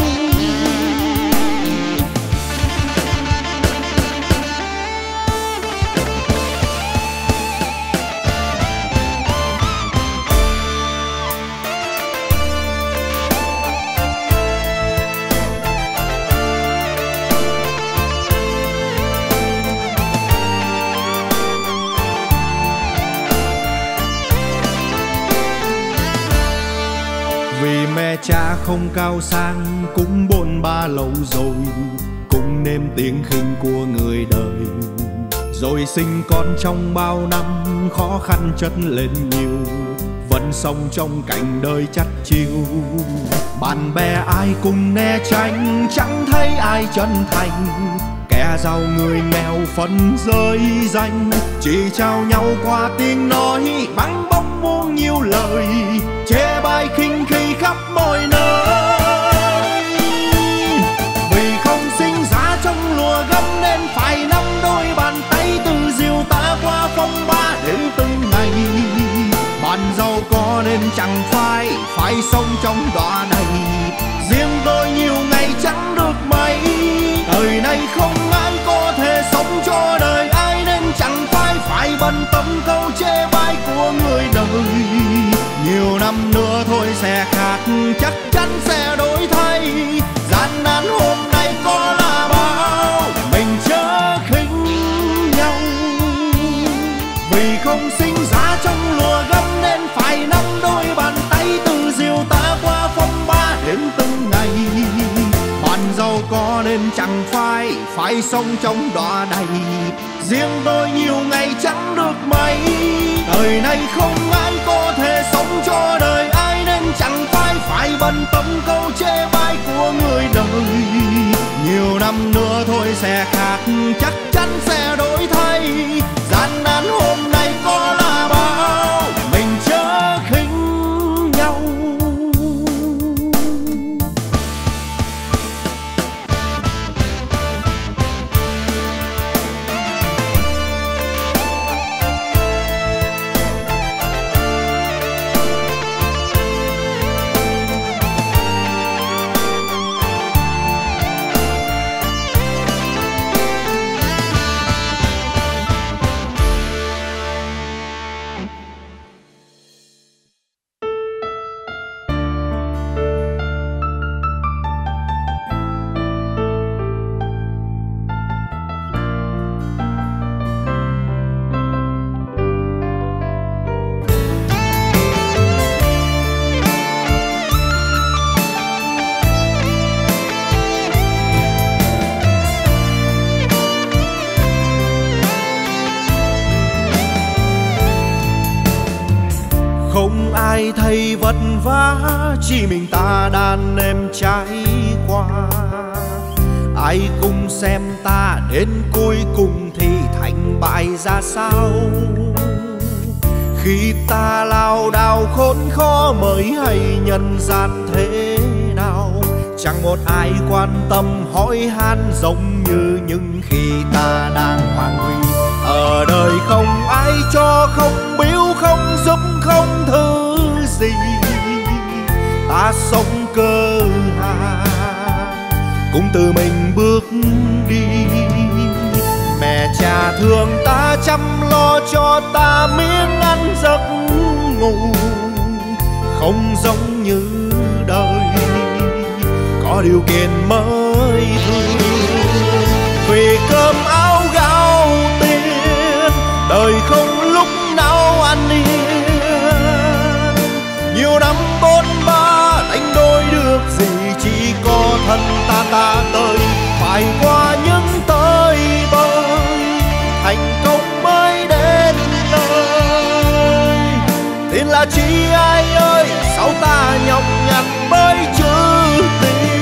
Vì mẹ cha không cao sang, cũng bôn ba lâu rồi, cũng nếm tiếng khinh của người đời. Rồi sinh con trong bao năm, khó khăn chất lên nhiều, vẫn sống trong cảnh đời chắt chiu. Bạn bè ai cùng né tránh, chẳng thấy ai chân thành. Kẻ giàu người nghèo phân rơi danh, chỉ trao nhau qua tiếng nói bắn bóng muôn nhiều lời, chê bai khinh khi khắp mọi nơi. Vì không sinh ra trong lùa gấm nên phải nắm đôi bàn tay, từ diều ta qua phong ba đến từng ngày. Bạn giàu có nên chẳng phải sống trong đọa đầy, riêng tôi nhiều ngày chẳng được mấy. Đời này không ai có thể sống cho đời ai, nên chẳng phải bận tâm câu chê bai của người đời. Nhiều năm nữa thôi sẽ khác, chắc chắn sẽ đổi thay. Gian nan hôm nay có là bao, mình chớ khinh nhau. Vì không sinh ra trong lùa gấm nên phải nắm đôi bàn tay, từ diều ta qua phong ba đến từng ngày. Bạn giàu có nên chẳng phải sống trong đọa đầy, riêng tôi nhiều ngày chẳng được mấy. Đời này không ai có thể sống cho đời ai, nên chẳng phải bận tâm câu chê bai của người đời. Nhiều năm nữa thôi sẽ khác, chắc chắn sẽ đổi thay. Gian nan hôm nay có là bao, mình chớ khinh nhau. Không ai thấy vất vả, chỉ mình ta đàn em trải qua. Ai cùng xem ta đến cuối cùng thì thành bại ra sao. Khi ta lao đao khốn khó mới hay nhân gian thế nào, chẳng một ai quan tâm hỏi han giống như những khi ta đang hoàng huy. Ở đời không ai cho, không biếu, không giúp, không thứ gì. ta sống cơ hàng, cũng tự mình bước đi. Mẹ cha thương ta chăm lo cho ta miếng ăn giấc ngủ, không giống như đời có điều kiện mới thương. Vì cơm áo gạo tiền, đời không lúc nào an yên. Nhiều năm bôn ba đánh đổi được gì, chỉ có thân ta tới phải qua những tới bơi, thành công mới đến nơi. Tin là chi ai ơi, sao ta nhọc nhằn mới chữ tình.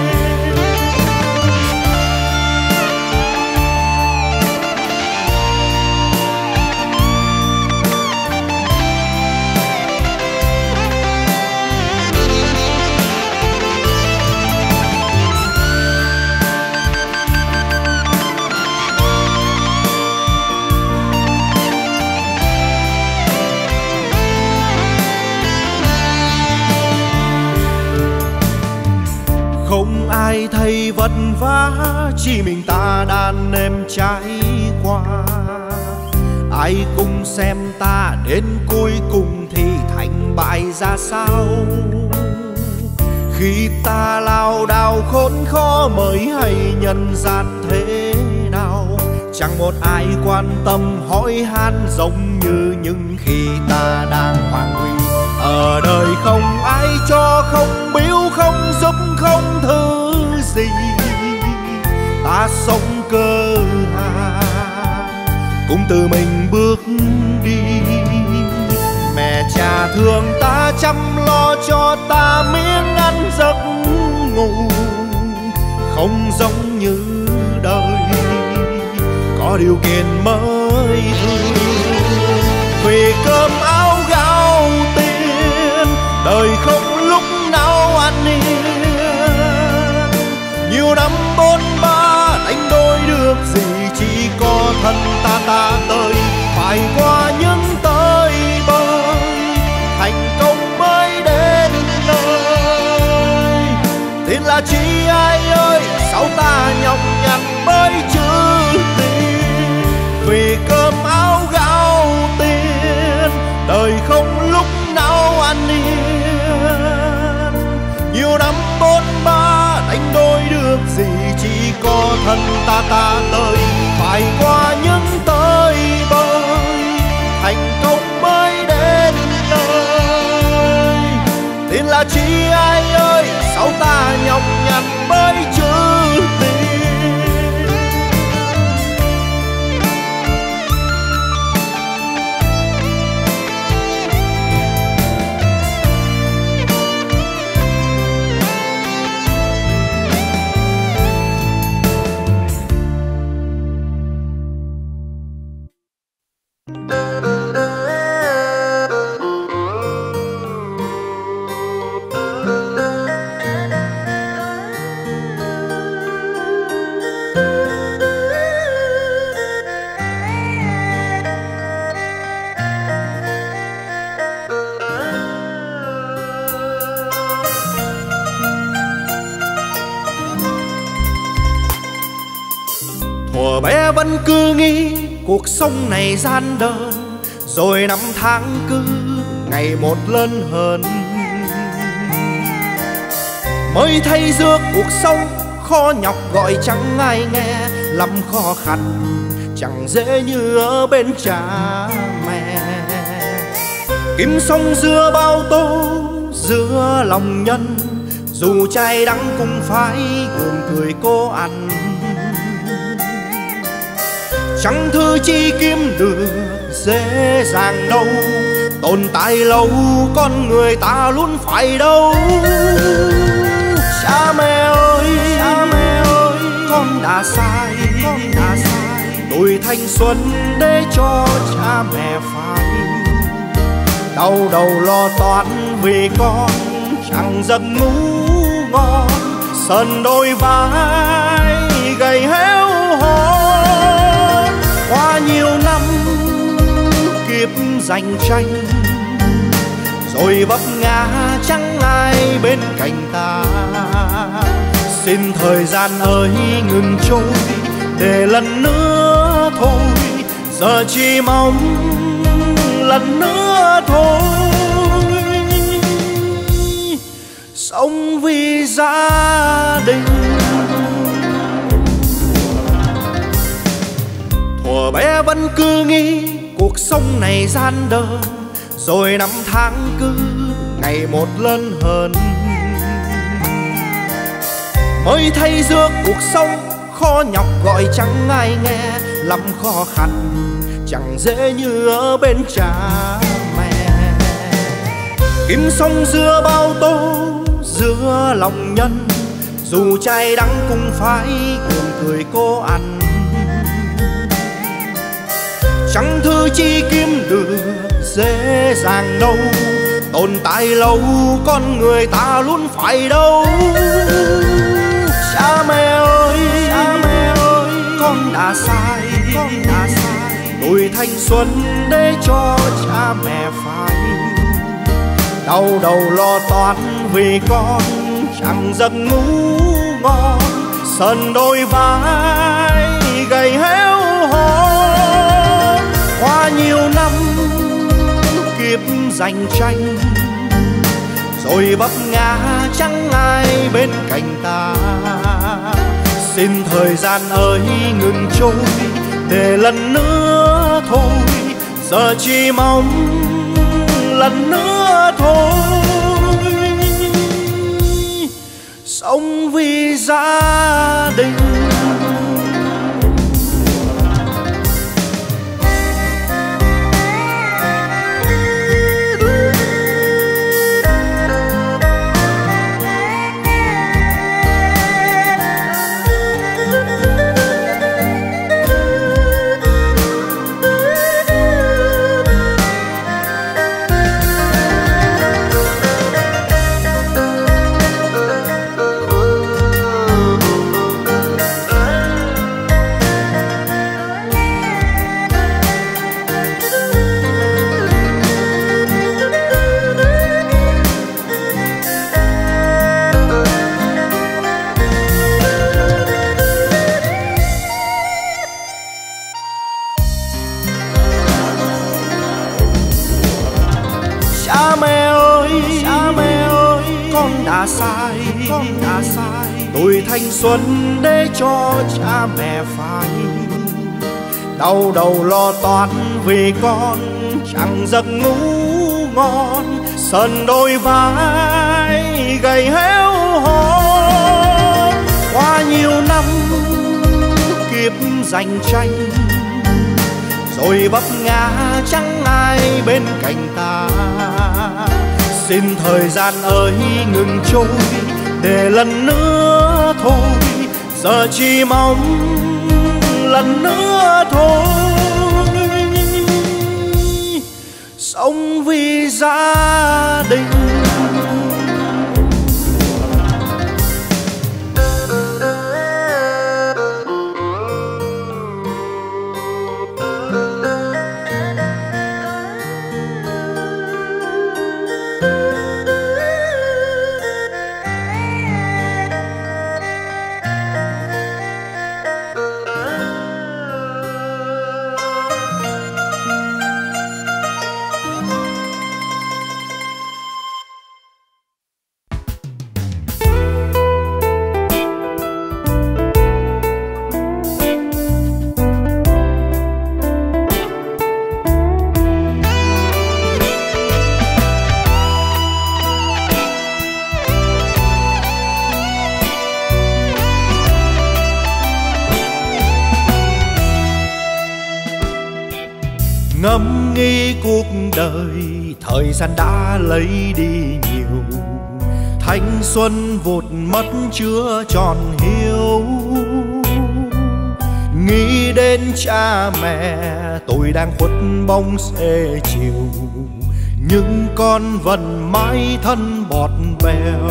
Không ai thấy vất vả, chỉ mình ta đàn em trải qua. Ai cùng xem ta đến cuối cùng thì thành bại ra sao. Khi ta lao đao khốn khó mới hay nhân gian thế nào. Chẳng một ai quan tâm hỏi han giống như những khi ta đang hoàng huy. Ở đời không ai cho, không biếu, không giúp, không thứ gì. Ta sống cơ hàng, cũng tự mình bước đi. Mẹ cha thương ta chăm lo cho ta miếng ăn giấc ngủ, không giống như đời có điều kiện mới thương. Vì cơm áo gạo tiền, đời không lúc nào an yên. Nhiều năm bôn ba đánh đổi được gì, chỉ có thân ta tới phải qua những tới bơi, thành công mới đến nơi. Tin là chi ai ơi, sao ta nhọc nhằn mới chữ tình. Vì cơm áo gạo tiền, đời không lúc nào an yên. Nhiều năm bôn ba đánh đổi được gì, chỉ có thân ta tới phải qua những tới bơi, thành công mới đến nơi. Tin là chi ai ơi, sao ta nhọc nhằn mới chữ tình. Thuở bé vẫn cứ nghĩ cuộc sống này gian đơn, rồi năm tháng cứ ngày một lớn hơn. Mới thấy giữa cuộc sống khó nhọc gọi chẳng ai nghe, lắm khó khăn chẳng dễ như ở bên cha mẹ. Kiếm sống giữa bao tố, giữa lòng nhân, dù cay đắng cũng phải gượng cười cố ăn. Chẳng thứ chi kiếm được dễ dàng đâu, tồn tại lâu con người ta luôn phải đâu. Cha mẹ ơi, con đã sai, tuổi thanh xuân để cho cha mẹ phải đau đầu lo toán vì con chẳng giấc ngủ ngon. Sần đôi vai gầy héo hon, qua nhiều năm kiếp giành tranh, rồi vấp ngã chẳng ai bên cạnh ta. Xin thời gian ơi ngừng trôi để lần nữa thôi, giờ chỉ mong lần nữa thôi. Sống vì gia đình. Thuở bé vẫn cứ nghĩ cuộc sống này gian đơn, rồi năm tháng cứ ngày một lớn hơn. Mới thấy giữa cuộc sống khó nhọc gọi chẳng ai nghe, lắm khó khăn chẳng dễ như ở bên cha mẹ. Kiếm sống giữa bao tố, giữa lòng nhân, dù cay đắng cũng phải cười cười cố ăn. Chẳng thứ chi kiếm được dễ dàng đâu, tồn tại lâu con người ta luôn phải đâu. Cha mẹ ơi, con đã sai, tuổi thanh xuân để cho cha mẹ phải đau đầu lo toan vì con chẳng giấc ngủ ngon. Sờn đôi vai gầy héo hon, qua nhiều năm kiếp giành tranh, rồi vấp ngã chẳng ai bên cạnh ta. Xin thời gian ơi ngừng trôi để lần nữa thôi, giờ chỉ mong lần nữa thôi. Sống vì gia đình. Con đã sai, tuổi thanh xuân để cho cha mẹ phải đau đầu lo toan vì con chẳng giấc ngủ ngon. Sờn đôi vai gầy héo hon, qua nhiều năm kiếp giành tranh, rồi vấp ngã chẳng ai bên cạnh ta. Xin thời gian ơi ngừng trôi để lần nữa thôi, giờ chỉ mong lần nữa thôi. Sống vì gia đình. Ngẫm nghĩ cuộc đời, thời gian đã lấy đi nhiều, thanh xuân vụt mất chưa tròn hiếu. Nghĩ đến cha mẹ tôi đang khuất bóng xế chiều, nhưng con vẫn mãi thân bọt bèo.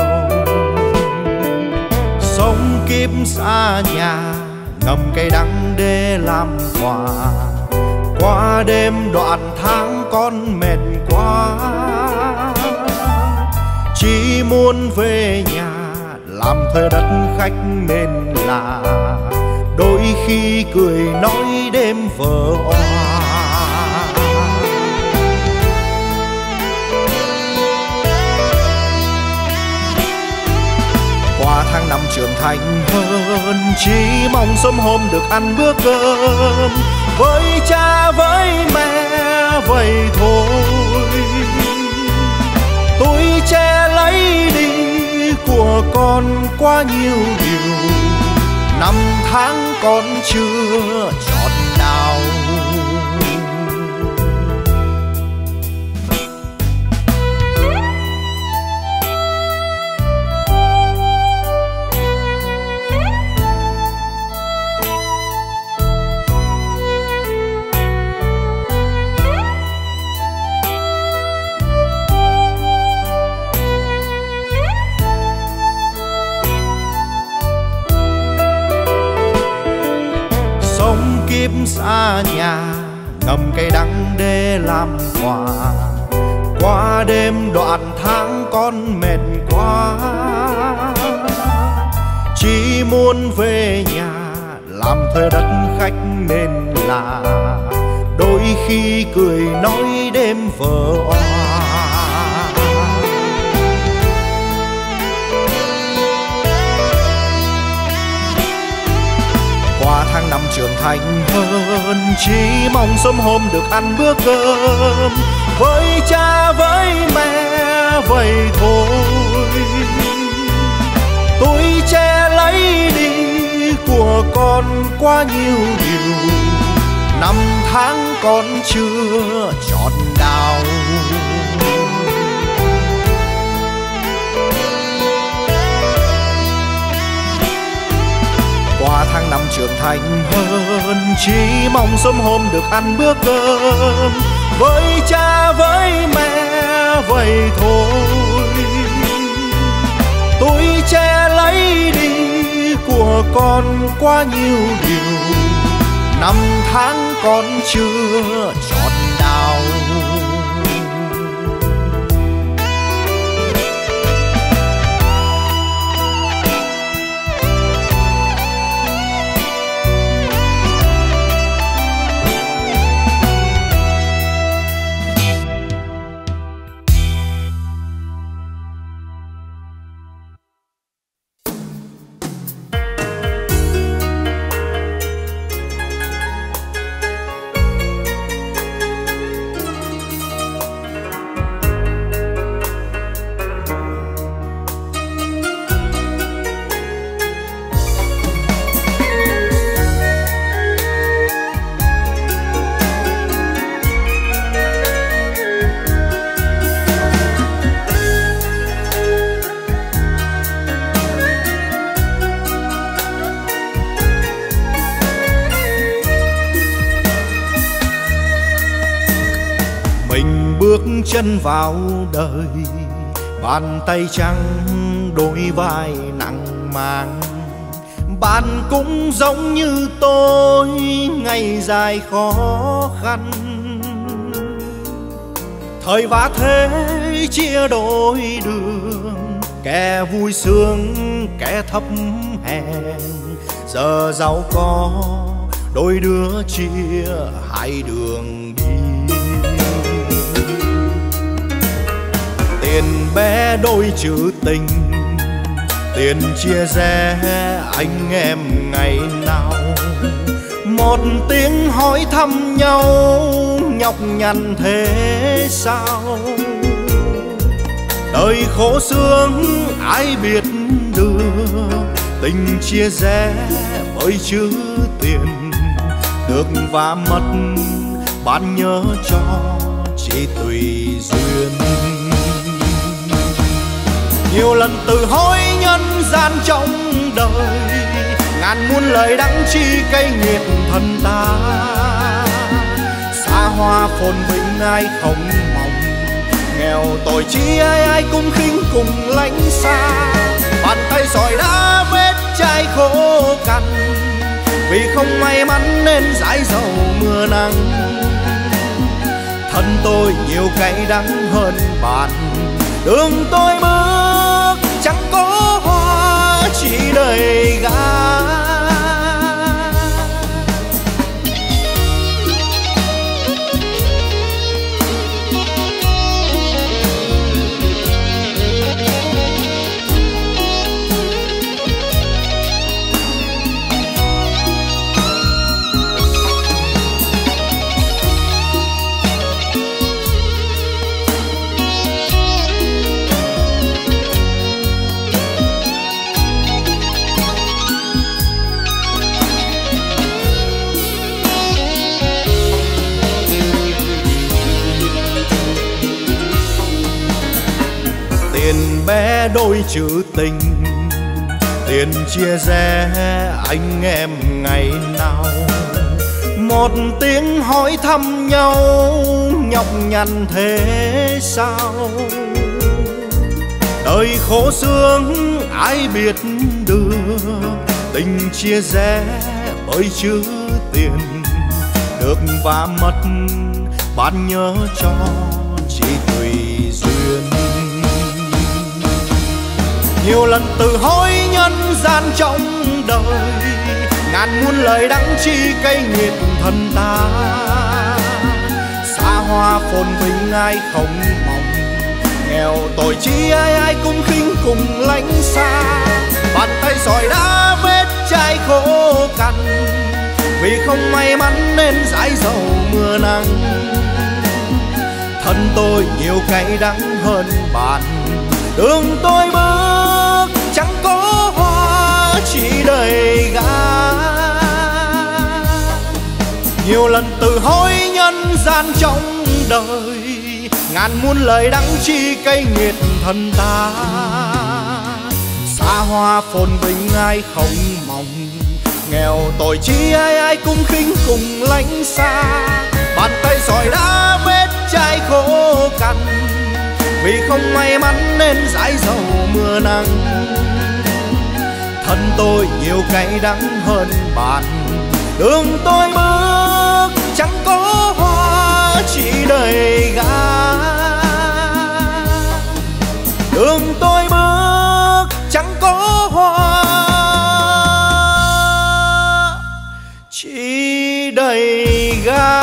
Sống kiếp xa nhà, ngậm cây đắng để làm quà, qua đêm đoạn tháng con mệt quá. chỉ muốn về nhà làm thuê đất khách nên là đôi khi cười nói đêm vỡ òa. Qua tháng năm trưởng thành hơn, chỉ mong sớm hôm được ăn bữa cơm với cha với mẹ vậy thôi. Tôi che lấy đi của con quá nhiều điều, năm tháng con chưa trọn đau. Kiếp xa nhà ngầm cây đắng để làm quà, qua đêm đoạn tháng con mệt quá. Chỉ muốn về nhà làm thuê đất khách nên là đôi khi cười nói đêm vỡ òa. Qua tháng năm trưởng thành hơn, chỉ mong sớm hôm được ăn bữa cơm với cha với mẹ vậy thôi. Tôi che lấy đi của con quá nhiều điều, năm tháng con chưa trọn đau. Qua tháng năm trưởng thành hơn, chỉ mong sớm hôm được ăn bữa cơm với cha với mẹ vậy thôi. Tôi che lấy đi của con quá nhiều điều, năm tháng con chưa trọn đau. Chân vào đời, bàn tay trắng đôi vai nặng mang. Bạn cũng giống như tôi, ngày dài khó khăn. Thời vã thế chia đôi đường, kẻ vui sướng kẻ thấp hèn. Giờ giàu có đôi đứa chia hai đường đi. Tiền bé đôi chữ tình, tiền chia rẽ anh em ngày nào. Một tiếng hỏi thăm nhau, nhọc nhằn thế sao? Đời khổ sướng ai biết được, tình chia rẽ với chữ tiền. Được và mất bạn nhớ cho chỉ tùy duyên. Nhiều lần tự hối nhân gian trong đời, ngàn muôn lời đắng chi cây nghiệt thân ta. Xa hoa phồn vinh ai không mong, nghèo tội chi ai cũng khinh cùng lánh xa. Bàn tay sỏi đá vết chai khô cằn, vì không may mắn nên dãi dầu mưa nắng. Thân tôi nhiều cay đắng hơn bạn, đường tôi bước vẽ đôi chữ tình, tiền chia rẽ anh em ngày nào. Một tiếng hỏi thăm nhau nhọc nhằn thế sao? Đời khổ sướng ai biết được, tình chia rẽ bởi chữ tiền. Được và mất bạn nhớ cho chỉ tùy duyên. Nhiều lần tự hối nhân gian trong đời, ngàn muôn lời đắng chi cay nghiệt thân ta. Xa hoa phồn vinh ai không mong, nghèo tội chi ai cũng khinh cùng lánh xa. Bàn tay sỏi đá vết chai khô cằn, vì không may mắn nên dãi dầu mưa nắng. Thân tôi nhiều cay đắng hơn bạn, đường tôi bước chẳng có hoa chỉ đầy gã. Nhiều lần tự hối nhân gian trong đời, ngàn muôn lời đắng chi cay nghiệt thân ta. Xa hoa phồn vinh ai không mong, nghèo tội chi ai cũng khinh cùng lánh xa. Bàn tay sỏi đá vết chai khô cằn, vì không may mắn nên dãi dầu mưa nắng. Thân tôi nhiều cay đắng hơn bạn, đường tôi bước chẳng có hoa chỉ đầy gã. Đường tôi bước chẳng có hoa chỉ đầy gã.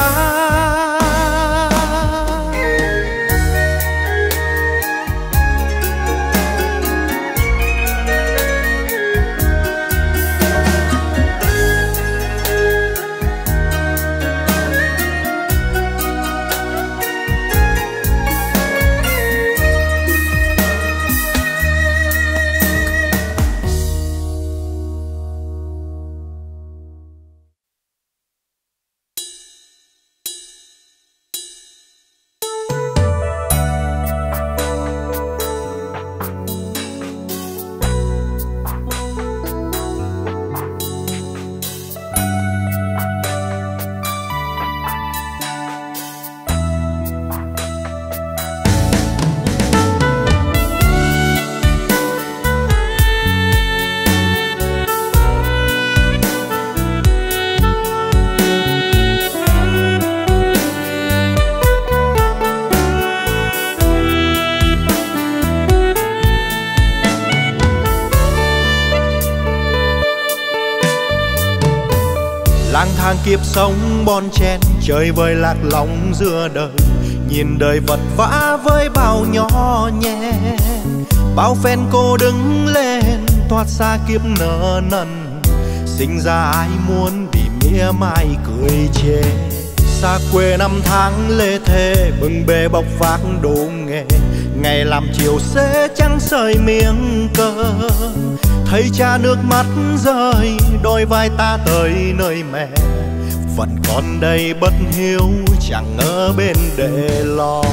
Lang thang kiếp sống bon chen, chơi vơi lạc lõng giữa đời. Nhìn đời vật vã với bao nhỏ nhẹ, bao phen cô đứng lên thoát xa kiếp nợ nần. Sinh ra ai muốn bị mỉa mai cười chê, xa quê năm tháng lê thê bưng bê bọc vác đồ nghề. Ngày làm chiều xế trắng sơi miếng cơm, thấy cha nước mắt rơi đôi vai ta tới nơi mẹ. Vẫn còn đây bất hiếu chẳng ở bên để lo.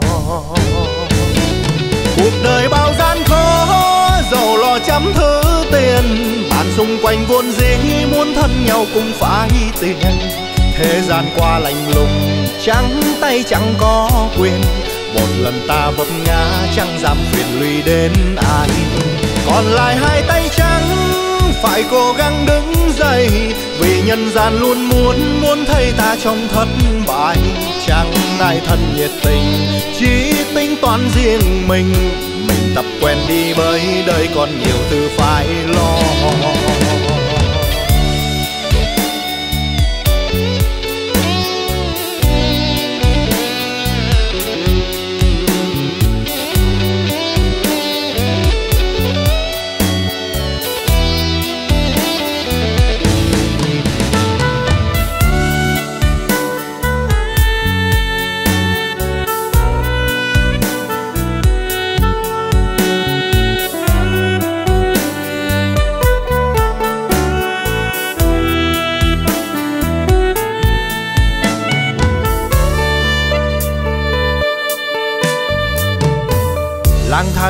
Cuộc đời bao gian khó dầu lo trăm thứ tiền, bạn xung quanh vốn dĩ muốn thân nhau cũng phải tiền. Thế gian qua lạnh lùng trắng tay chẳng có quyền, một lần ta vấp ngã chẳng dám phiền lụy đến ai. Còn lại hai tay trắng phải cố gắng đứng dậy, vì nhân gian luôn muốn thấy ta trong thất bại. Chẳng ai thân nhiệt tình, chỉ tính toán riêng mình tập quen đi bởi đời còn nhiều thứ phải lo.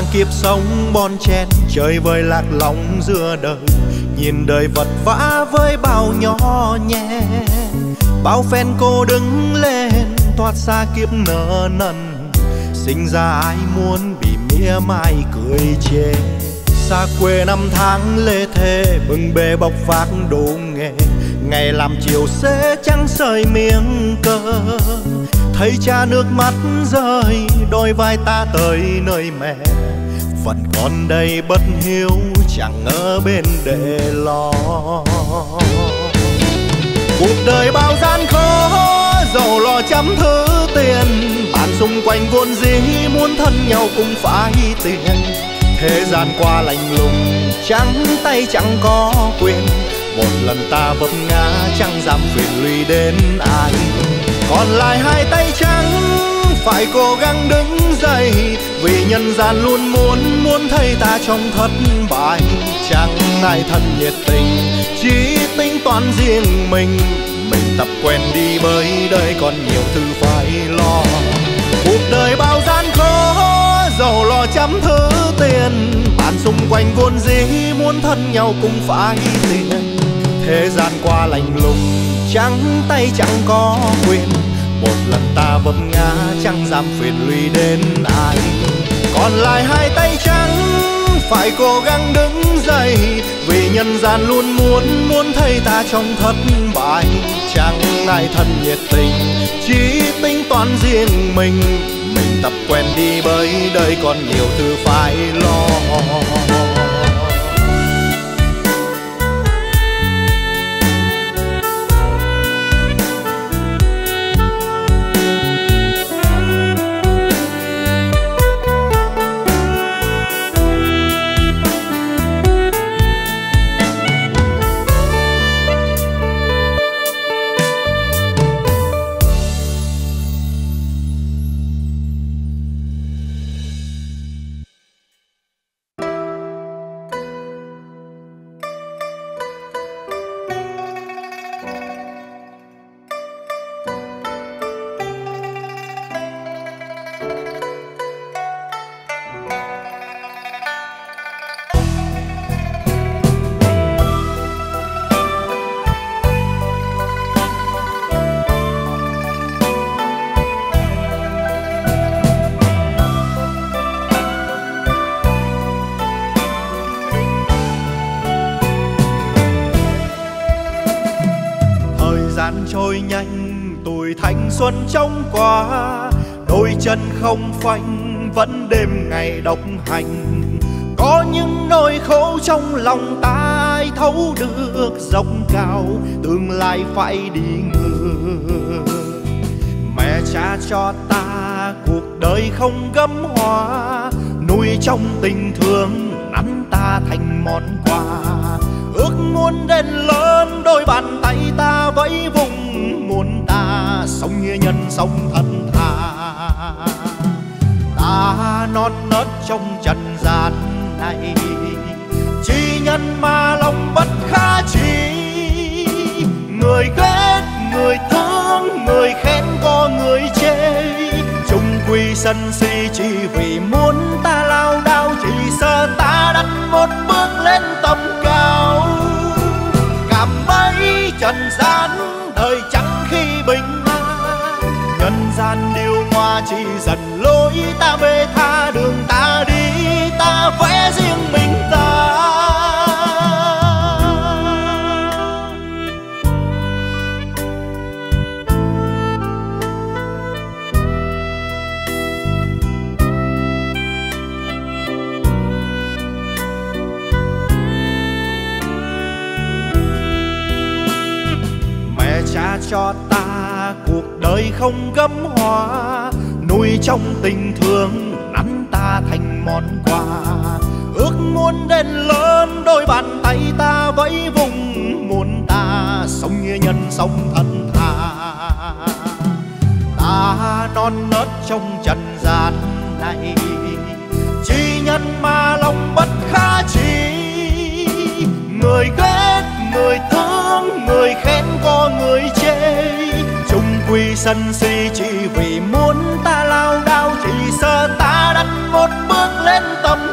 kiếp sống bon chen chơi vơi lạc lõng giữa đời, nhìn đời vật vã với bao nhỏ nhẹ. Bao phen cô đứng lên thoát xa kiếp nợ nần, sinh ra ai muốn bị mỉa mai cười chê. Xa quê năm tháng lê thê bưng bê bọc vác đồ nghề, ngày làm chiều xế trắng sơi miếng cơm. Thấy cha nước mắt rơi đôi vai ta tới nơi mẹ, phần con đây bất hiếu chẳng ở bên để lo. Cuộc đời bao gian khó dẫu lo trăm thứ tiền, bạn xung quanh vốn dĩ muốn thân nhau cũng phải tiền. Thế gian qua lạnh lùng trắng tay chẳng có quyền, một lần ta vấp ngã chẳng dám phiền lụy đến ai. Còn lại hai tay trắng phải cố gắng đứng dậy, vì nhân gian luôn muốn thấy ta trong thất bại. Chẳng ai thân nhiệt tình, chỉ tính toán riêng mình tập quen đi bởi đời còn nhiều thứ phải lo. Cuộc đời bao gian khó dẫu lo trăm thứ tiền, bạn xung quanh vốn dĩ muốn thân nhau cũng phải tiền. Thế gian qua lạnh lùng trắng tay chẳng có quyền, một lần ta vấp ngã chẳng dám phiền lụy đến ai. Còn lại hai tay trắng phải cố gắng đứng dậy, vì nhân gian luôn muốn thấy ta trong thất bại. Chẳng ai thân nhiệt tình, chỉ tính toán riêng mình tập quen đi bởi đời còn nhiều thứ phải lo. Trôi nhanh tuổi thanh xuân trông qua, đôi chân không phanh vẫn đêm ngày độc hành. Có những nỗi khổ trong lòng ta ai thấu được, dốc cao tương lai phải đi ngược. Mẹ cha cho ta cuộc đời không gấm hoa, nuôi trong tình thương nắn ta thành món quà. Ước muốn đến lớn đôi bàn tay ta vẫy vùng, muốn ta sống như nhân sống thật thà. Ta non nớt trong trần gian này, chi nhân mà lòng bất khả chi. Người ghét người thương, người khen có người chê, chung quy sân si chỉ vì muốn ta lao đao. Chỉ sợ ta đặt một bước lên tầm cao, cảm bấy trần gian đời chẳng khi bình an. Nhân gian điều hòa chỉ dần lối ta bê tha đường ta đi, ta vẽ riêng mình ta. Cha cho ta cuộc đời không gấm hoa, nuôi trong tình thương nắn ta thành món quà. Ước muốn đến lớn đôi bàn tay ta vẫy vùng, muốn ta sống như nhân sống thật thà. Ta non nớt trong trần gian này, chi nhân mà lòng bất khả chi. Người ghét người thương, người khen có người chê, chung quy sân si chỉ vì muốn ta lao đao. Chỉ sợ ta đặt một bước lên tầm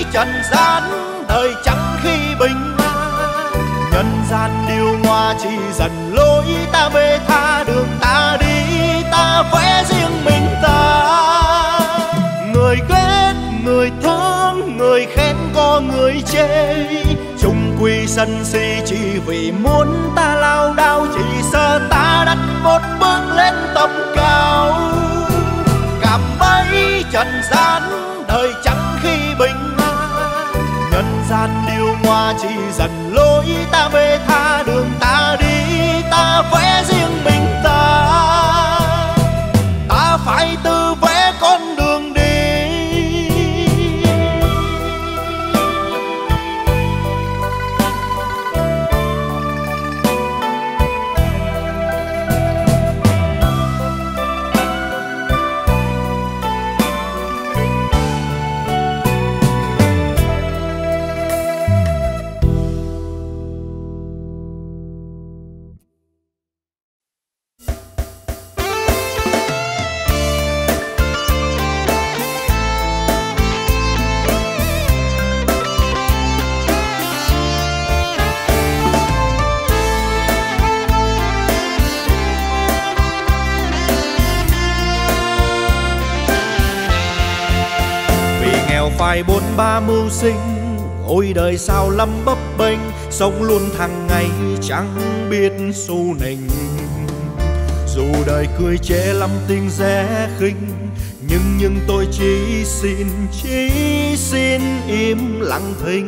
trần gian đời chẳng khi bình an. Nhân gian điều hòa chỉ dần lối ta bê tha đường ta đi, ta vẽ riêng mình ta. Người ghét người thương, người khen có người chê, chung quy sân si chỉ vì muốn ta lao đao, chỉ sợ ta đặt một bước lên tầm cao. Cảm bấy trần gian đời chẳng khi bình an. Nhân gian điều hòa chỉ dần lối ta bê tha đường ta đi, ta vẽ riêng mình ta. Ta phải tự vẽ con đường đi. Phải 43 mưu sinh, ôi đời sao lắm bấp bênh, sống luôn thằng ngày chẳng biết xu nịnh. Dù đời cười chê lắm tình rẻ khinh, nhưng tôi chỉ xin im lặng thinh.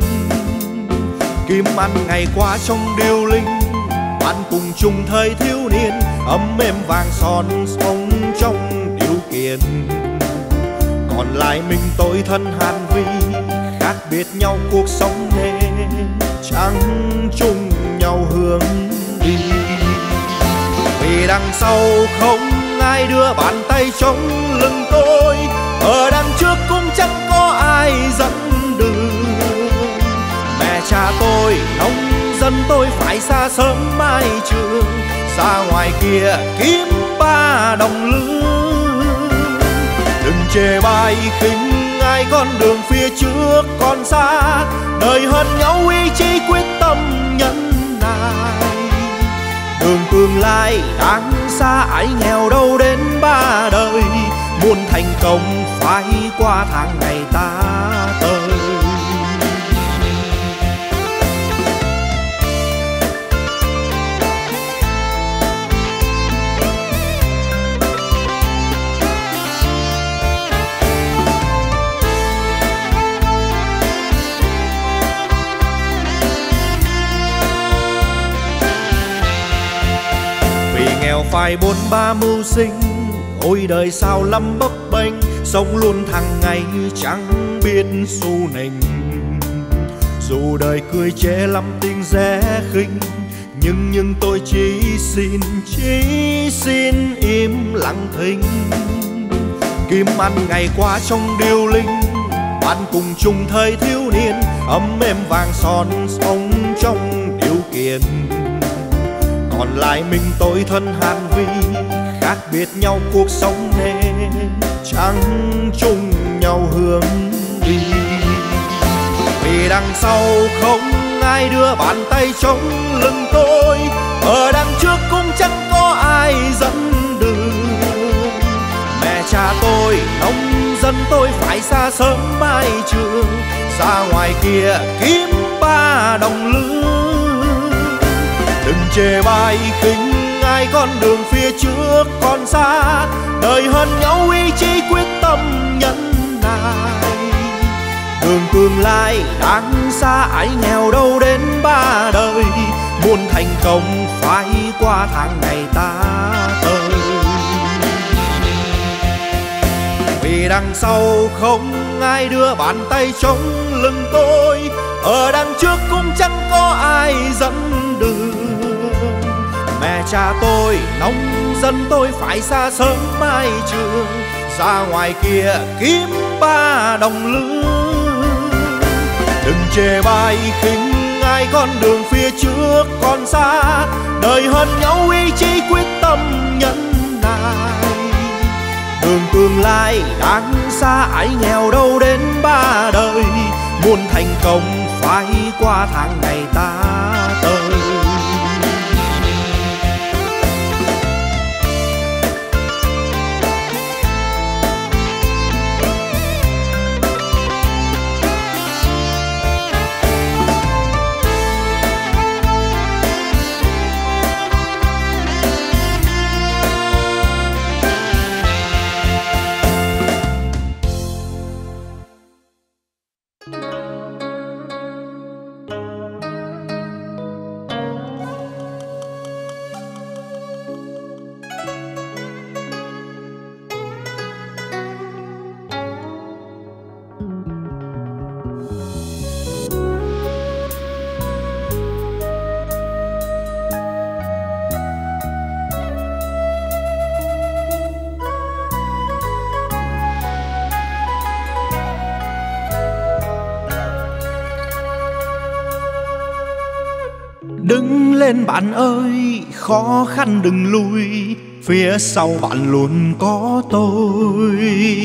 Kiếm ăn ngày qua trong điêu linh, bạn cùng chung thời thiếu niên, ấm êm vàng son sống trong điều kiện. Còn lại mình tôi thân han vi, khác biệt nhau cuộc sống nên chẳng chung nhau hướng đi. Vì đằng sau không ai đưa bàn tay chống lưng tôi, ở đằng trước cũng chẳng có ai dẫn đường. Mẹ cha tôi nông dân tôi phải xa sớm mai trường, xa ngoài kia kiếm 3 đồng lương. Đừng chê bai khinh ai con đường phía trước còn xa, đời hơn nhau ý chí quyết tâm nhân nại. Đường tương lai đang xa ai nghèo đâu đến 3 đời, muốn thành công phải qua tháng ngày ta tới. Phải 43 mưu sinh, ôi đời sao lắm bấp bênh, sống luôn thằng ngày chẳng biết xu nịnh. Dù đời cười chê lắm tình rẻ khinh, nhưng tôi chỉ xin im lặng thinh. Kiếm ăn ngày qua trong điêu linh, bạn cùng chung thời thiếu niên, ấm êm vàng son sống trong điều kiện. Còn lại mình tôi thân han vi, khác biệt nhau cuộc sống nên chẳng chung nhau hướng đi. Vì đằng sau không ai đưa bàn tay chống lưng tôi, ở đằng trước cũng chẳng có ai dẫn đường. Mẹ cha tôi nông dân tôi phải xa sớm mai trường, xa ngoài kia kiếm 3 đồng lương. Đừng chê bai khinh ai con đường phía trước còn xa, đời hơn nhau ý chí quyết tâm nhân nại. Đường tương lai đang xa ai nghèo đâu đến 3 đời, muốn thành công phải qua tháng ngày ta tới. Vì đằng sau không ai đưa bàn tay chống lưng tôi, ở đằng trước cũng chẳng có ai dẫn đường. Mẹ cha tôi nông dân tôi phải xa sớm mai trường, xa ngoài kia kiếm 3 đồng lương. Đừng chê bai khinh ai con đường phía trước còn xa, đời hơn nhau ý chí quyết tâm nhân nại. Đường tương lai đang xa ai nghèo đâu đến 3 đời, muốn thành công phải qua tháng ngày ta tới. Đứng lên bạn ơi, khó khăn đừng lùi, phía sau bạn luôn có tôi.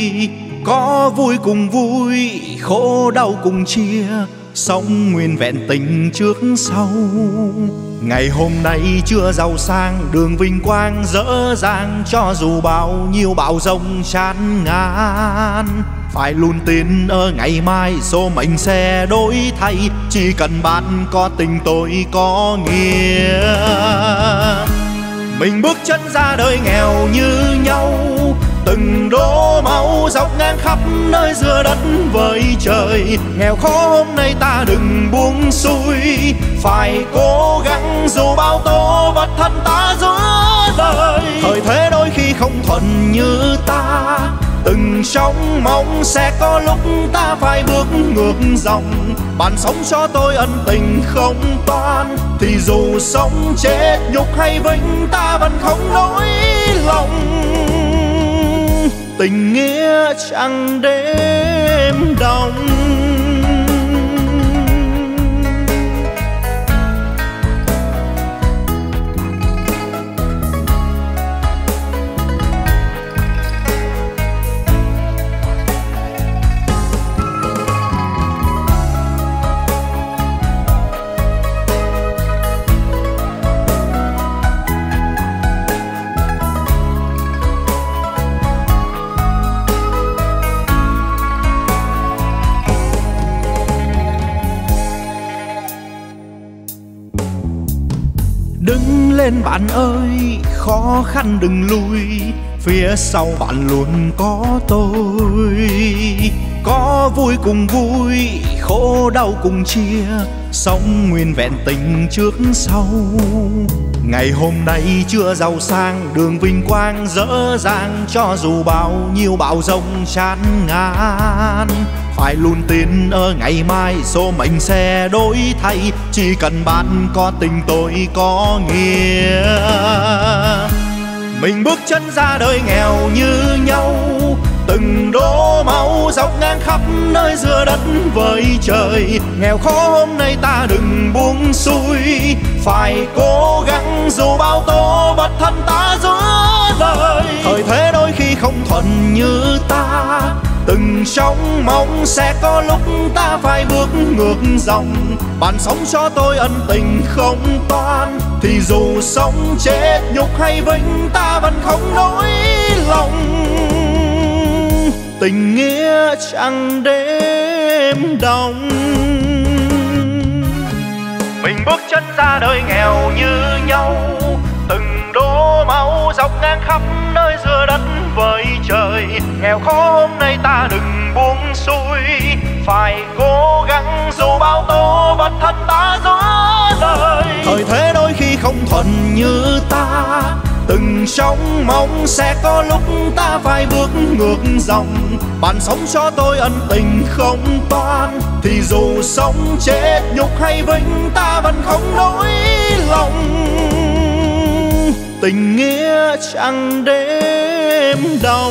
Có vui cùng vui, khổ đau cùng chia, sống nguyên vẹn tình trước sau. Ngày hôm nay chưa giàu sang, đường vinh quang dở dang, cho dù bao nhiêu bão giông chán ngàn. Phải luôn tin ở ngày mai, số mệnh sẽ đổi thay, chỉ cần bạn có tình tôi có nghĩa. Mình bước chân ra đời nghèo như nhau, từng đổ máu dọc ngang khắp nơi giữa đất với trời. Nghèo khó hôm nay ta đừng buông xuôi, phải cố gắng dù bao tố vất thân ta giữa đời. Thời thế đôi khi không thuận như ta, từng trông mong sẽ có lúc ta phải bước ngược dòng. Bạn sống cho tôi ân tình không toan, thì dù sống chết nhục hay vinh ta vẫn không nỗi lòng. Tình nghĩa chẳng đêm đông. Đứng lên bạn ơi, khó khăn đừng lùi, phía sau bạn luôn có tôi. Có vui cùng vui, khổ đau cùng chia, sống nguyên vẹn tình trước sau. Ngày hôm nay chưa giàu sang, đường vinh quang dở dang, cho dù bao nhiêu bão giông chán ngàn. Phải luôn tin ở ngày mai, số mệnh sẽ đổi thay, chỉ cần bạn có tình tôi có nghĩa. Mình bước chân ra đời nghèo như nhau, từng đổ máu dọc ngang khắp nơi giữa đất với trời. Nghèo khó hôm nay ta đừng buông xuôi, phải cố gắng dù bao tố vất thân ta giữa đời. Thời thế đôi khi không thuận như ta, từng trông mong sẽ có lúc ta phải bước ngược dòng. Bạn sống cho tôi ân tình không toan, thì dù sống chết nhục hay vinh ta vẫn không nỗi lòng. Tình nghĩa chẳng đêm đông. Mình bước chân ra đời nghèo như nhau, từng đổ máu dọc ngang khắp nơi giữa đất với trời. Nghèo khó hôm nay ta đừng buông xuôi, phải cố gắng dù bao tố vất thân ta giữa đời. Thời thế đôi khi không thuận như ta, từng trông mong sẽ có lúc ta phải bước ngược dòng. Bạn sống cho tôi ân tình không toan, thì dù sống chết nhục hay vinh ta vẫn không nỗi lòng. Tình nghĩa chẳng đêm đông.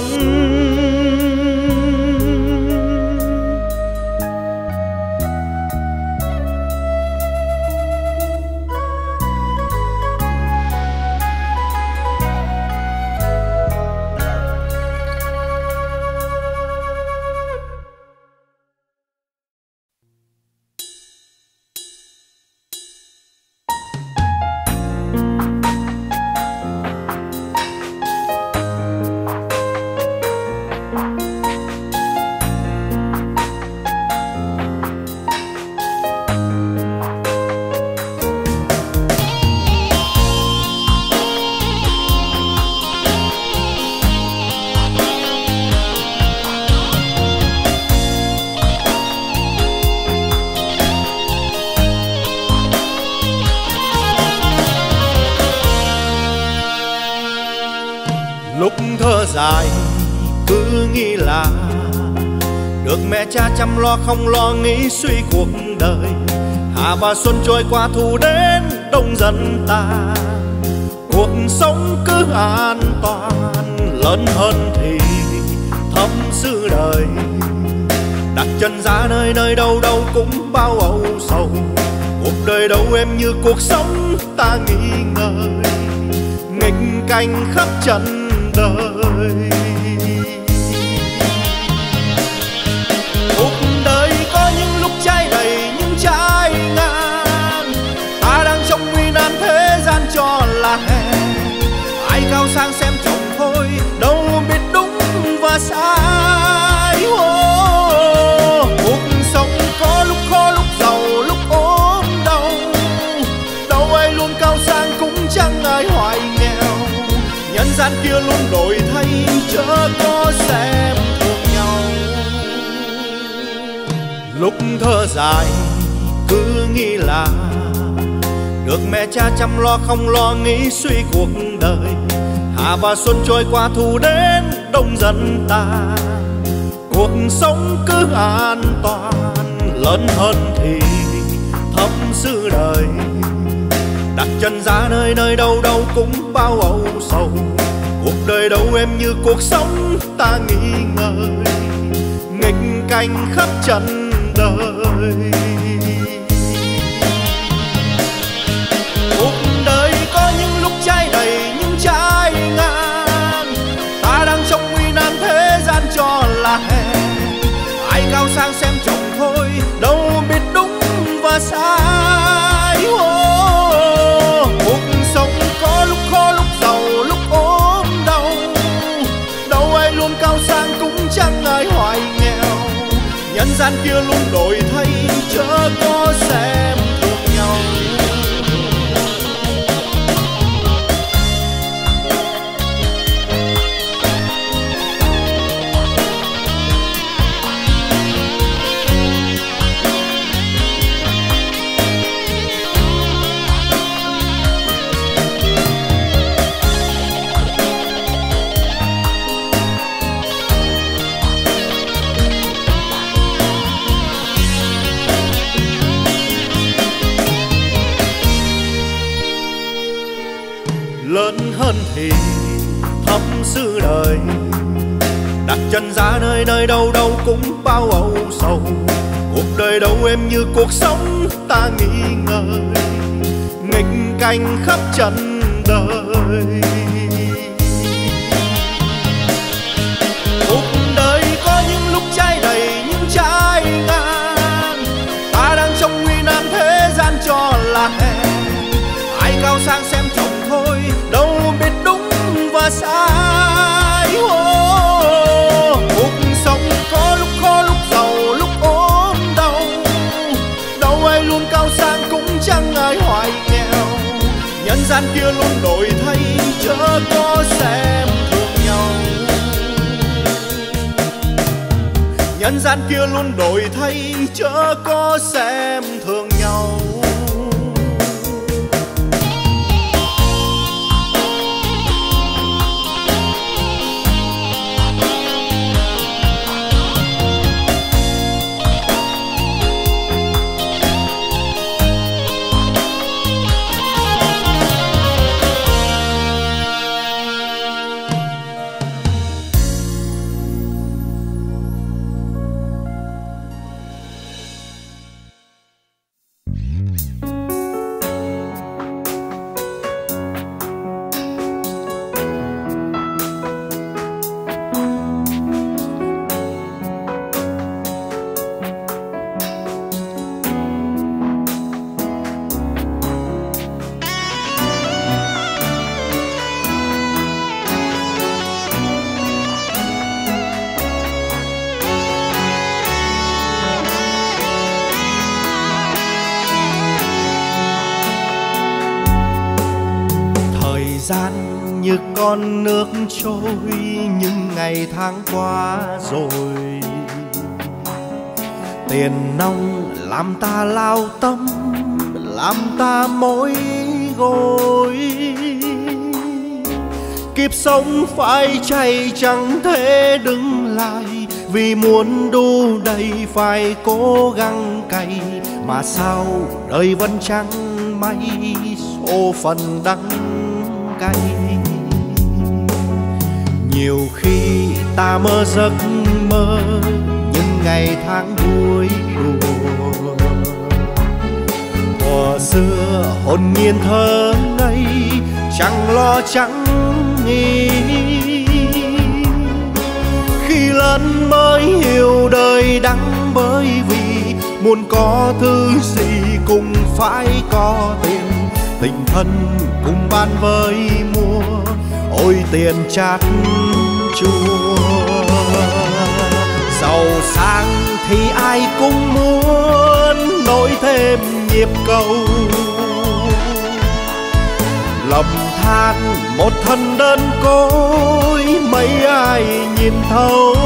dài cứ nghĩ là được mẹ cha chăm lo, không lo nghĩ suy cuộc đời. Hạ và xuân trôi qua, thu đến đông dần tàn, cuộc sống cứ an toàn. Lớn hơn thì thấm sự đời, đặt chân ra nơi nơi đâu đâu cũng bao âu sầu. Cuộc đời đâu em như cuộc sống ta nghĩ ngợi, nghịch cảnh khắp trần đời. Cuộc đời có những lúc trái đầy những trái ngang, ta đang trong nguy nan thế gian cho là hèn. Ai cao sang xem chồng thôi, đâu biết đúng và sai. Cuộc sống có lúc khó lúc giàu lúc ốm đau, đâu ai luôn cao sang cũng chẳng ai hoài nghèo. Nhân gian kia luôn đổi thay, chớ có xem thường nhau. Lúc thơ dài cứ nghĩ là được mẹ cha chăm lo, không lo nghĩ suy cuộc đời. Hạ và xuân trôi qua, thu đến đông dần tàn, cuộc sống cứ an toàn. Lớn hơn thì thấm sự đời, đặt chân ra nơi nơi đâu đâu cũng bao âu sầu. Cuộc đời đâu em như cuộc sống ta nghĩ ngợi, nghịch cảnh khắp trần đời. Cuộc đời có những lúc trái đầy những trái ngang, ta đang trong nguy nan thế gian cho là hèn. Ai cao sang xem chồng thôi, đâu biết đúng và sai. Cuộc sống có lúc khó lúc giàu lúc ốm đau, đâu ai luôn cao sang cũng chẳng ai hoài nghèo. Nhân gian kia luôn đổi thay, chớ có xem thường nhau. Lớn hơn thì thấm sự đời, đặt chân ra nơi nơi đâu đâu cũng bao âu sầu. Cuộc đời đâu em như cuộc sống ta nghĩ ngợi, nghịch cảnh khắp trần đời. Cuộc đời có những lúc trái đầy những trái ngang, ta đang trong nguy nan thế gian cho là hèn. Ai cao sang xem chồng thôi, đâu biết đúng và sai. Cuộc sống có lúc khó lúc giàu lúc ốm đau, đâu ai luôn cao sang cũng chẳng ai hoài nghèo. Nhân gian kia luôn đổi thay, chớ có xem thường nhau. Nhân gian kia luôn đổi thay, chớ có xem thường nhau. Gian như con nước trôi, những ngày tháng qua rồi. Tiền nong làm ta lao tâm, làm ta mối gối. Kiếp sống phải chạy chẳng thể dừng lại, vì muốn đủ đầy phải cố gắng cày. Mà sao đời vẫn chẳng may số phận đắng cay. Nhiều khi ta mơ giấc mơ những ngày tháng vui đùa. Thuở xưa hồn nhiên thơ ngây, chẳng lo chẳng nghĩ. Khi lớn mới hiểu đời đắng, bởi vì muốn có thứ gì cũng phải có tiền. Tình thân cùng ban với mua, ôi tiền chát chua. Giàu sang thì ai cũng muốn nối thêm nhịp cầu. Lầm than một thân đơn côi, mấy ai nhìn thấu.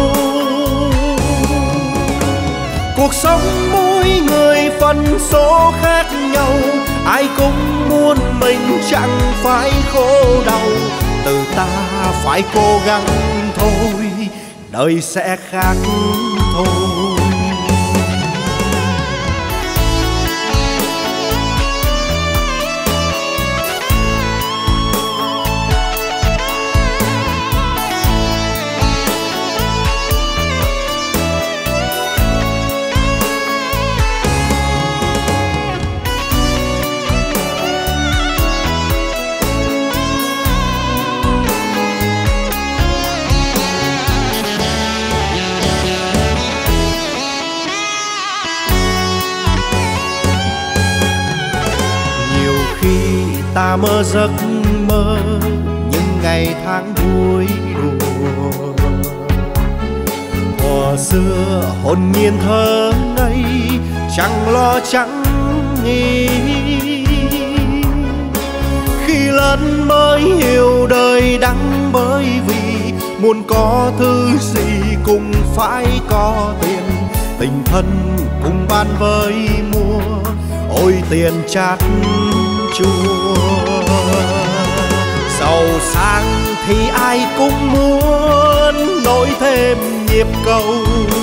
Cuộc sống mỗi người phần số khác nhau, ai cũng muốn mình chẳng phải khổ đau. Từ ta phải cố gắng thôi, đời sẽ khác thôi. Ta mơ giấc mơ những ngày tháng vui đùa. Thuở xưa hồn nhiên thơ ngây, chẳng lo chẳng nghĩ. Khi lớn mới hiểu đời đắng, bởi vì muốn có thứ gì cũng phải có tiền. Tình thân cùng ban với mua, ôi tiền chát chua. Giàu sang thì ai cũng muốn nối thêm nhịp cầu.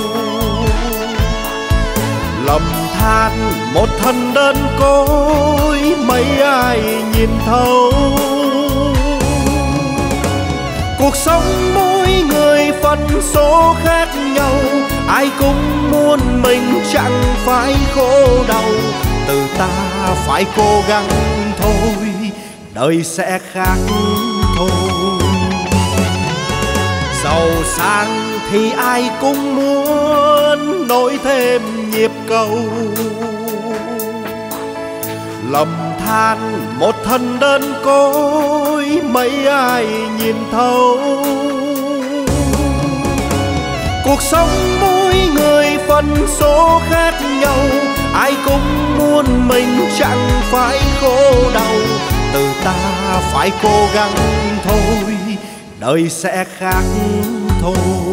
Lầm than một thân đơn côi, mấy ai nhìn thấu. Cuộc sống mỗi người phần số khác nhau, ai cũng muốn mình chẳng phải khổ đau. Từ ta phải cố gắng thôi, đời sẽ khác thôi. Giàu sang thì ai cũng muốn nối thêm nhịp cầu. Lầm than một thân đơn côi, mấy ai nhìn thấu. Cuộc sống mỗi người phần số khác nhau, ai cũng muốn mình chẳng phải khổ đau. Từ ta phải cố gắng thôi, đời sẽ khác thôi.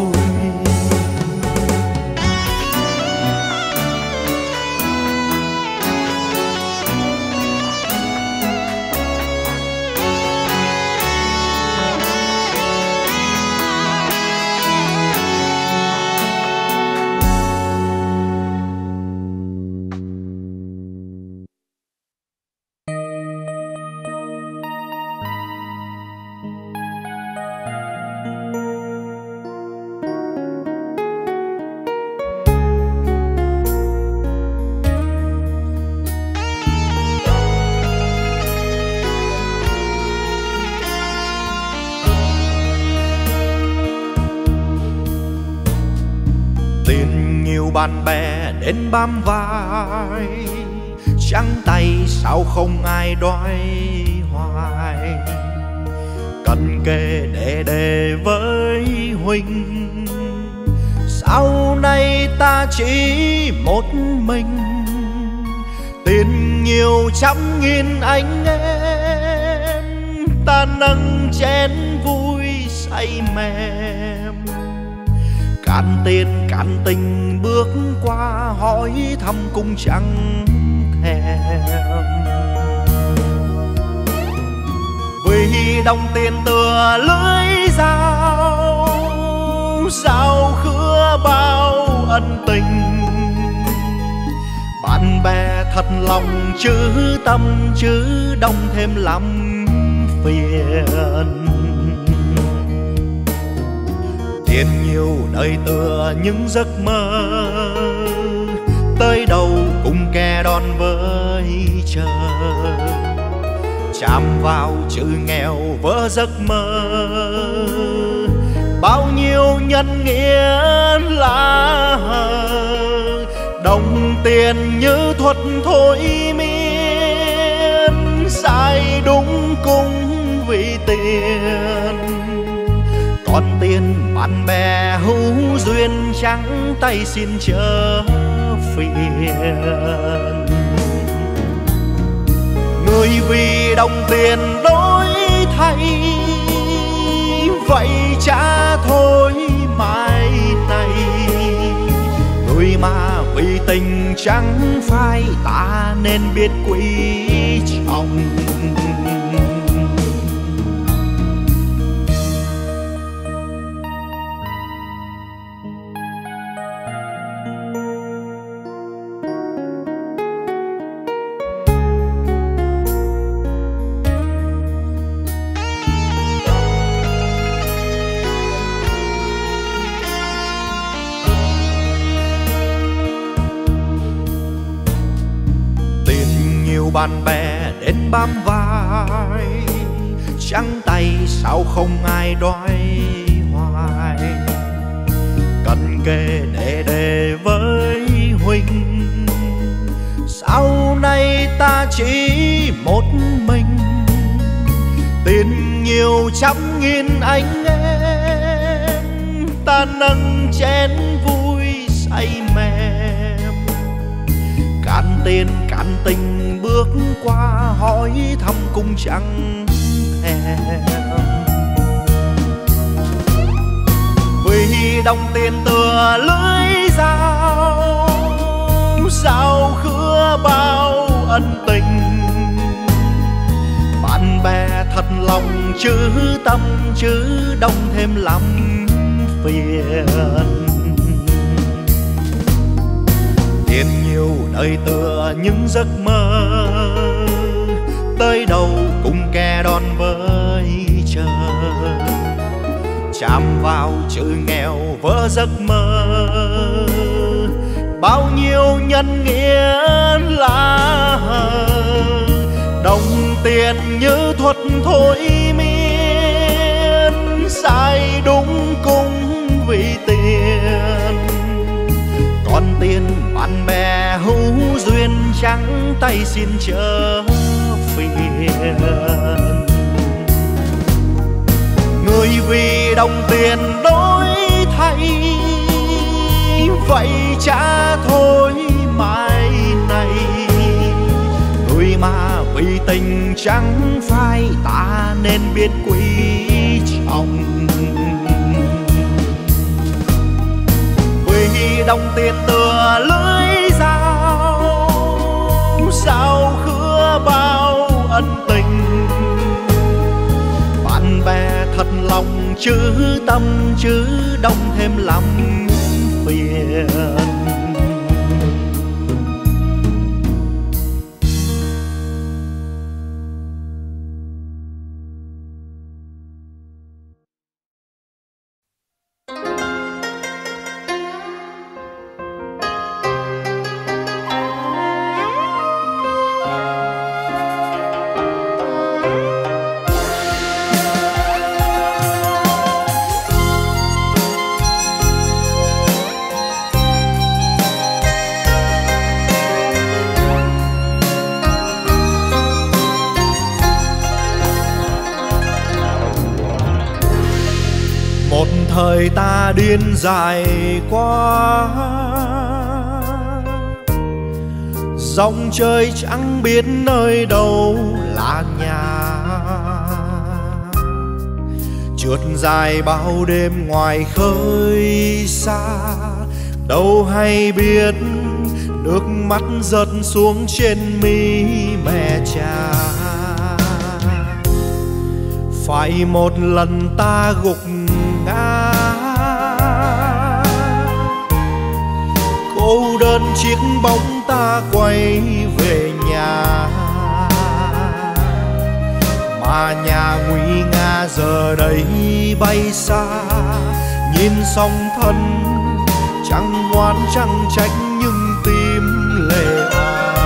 Bạn bè đến bám vai, trắng tay sao không ai đói hoài. Cần kề để với huynh, sau này ta chỉ một mình. Tiền nhiều trăm nghìn anh em, ta nâng chén vui say mềm. Cạn tiền cạn tình bước qua, hỏi thăm cũng chẳng thèm. Vì vì đồng tiền tựa lưới dao, dao khứa bao ân tình. Bạn bè thật lòng chứ tâm chứ đông thêm lắm phiền. Tiền nhiều đời tựa những giấc mơ, tới đầu cùng kẻ đón với chờ. Chạm vào chữ nghèo vỡ giấc mơ, bao nhiêu nhân nghĩa lá hờ. Đồng tiền như thuật thôi miên, sai đúng cũng vì tiền. Còn tiền bạn bè hữu duyên trắng tay xin chớ phiền. Người vì đồng tiền đổi thay, vậy chả thôi mai này. Người mà vì tình chẳng phai, ta nên biết quý trọng. Bạn bè đến bám vai, trắng tay sao không ai đói hoài. Cần kề để với huynh, sau này ta chỉ một mình. Tiền nhiều trăm nghìn anh em, ta nâng chén vui say mềm. Cạn tiền cạn tình bước qua, hỏi thăm cũng chẳng thèm. Vì đồng tiền tựa lưới dao, dao khứa bao ân tình. Bạn bè thật lòng chứ tâm chứ đông thêm lắm phiền. Tiền nhiều đời tựa những giấc mơ, tới đầu cùng kẻ đón với chờ. Chạm vào chữ nghèo vỡ giấc mơ, bao nhiêu nhân nghĩa lá hờ. Đồng tiền như thuật thôi miên, sai đúng cũng vì tiền. Còn tiền bạn bè hữu duyên trắng tay xin chớ phiền. Người vì đồng tiền đổi thay, vậy chả thôi mai này. Người mà vì tình chẳng phai, ta nên biết quý trọng. Vì đồng tiền tựa lưới dao, dao khứa bao ân tình. Bạn bè thật lòng chứ tâm chứ đông thêm lắm phiền. Thời ta điên dại quá, dòng chơi chẳng biết nơi đâu là nhà. Trượt dài bao đêm ngoài khơi xa, đâu hay biết nước mắt rớt xuống trên mi mẹ cha. Phải một lần ta gục ngã, cô đơn chiếc bóng ta quay về nhà, mà nhà nguy nga giờ đây bay xa. Nhìn song thân chẳng ngoan chẳng trách nhưng tim lệ òa.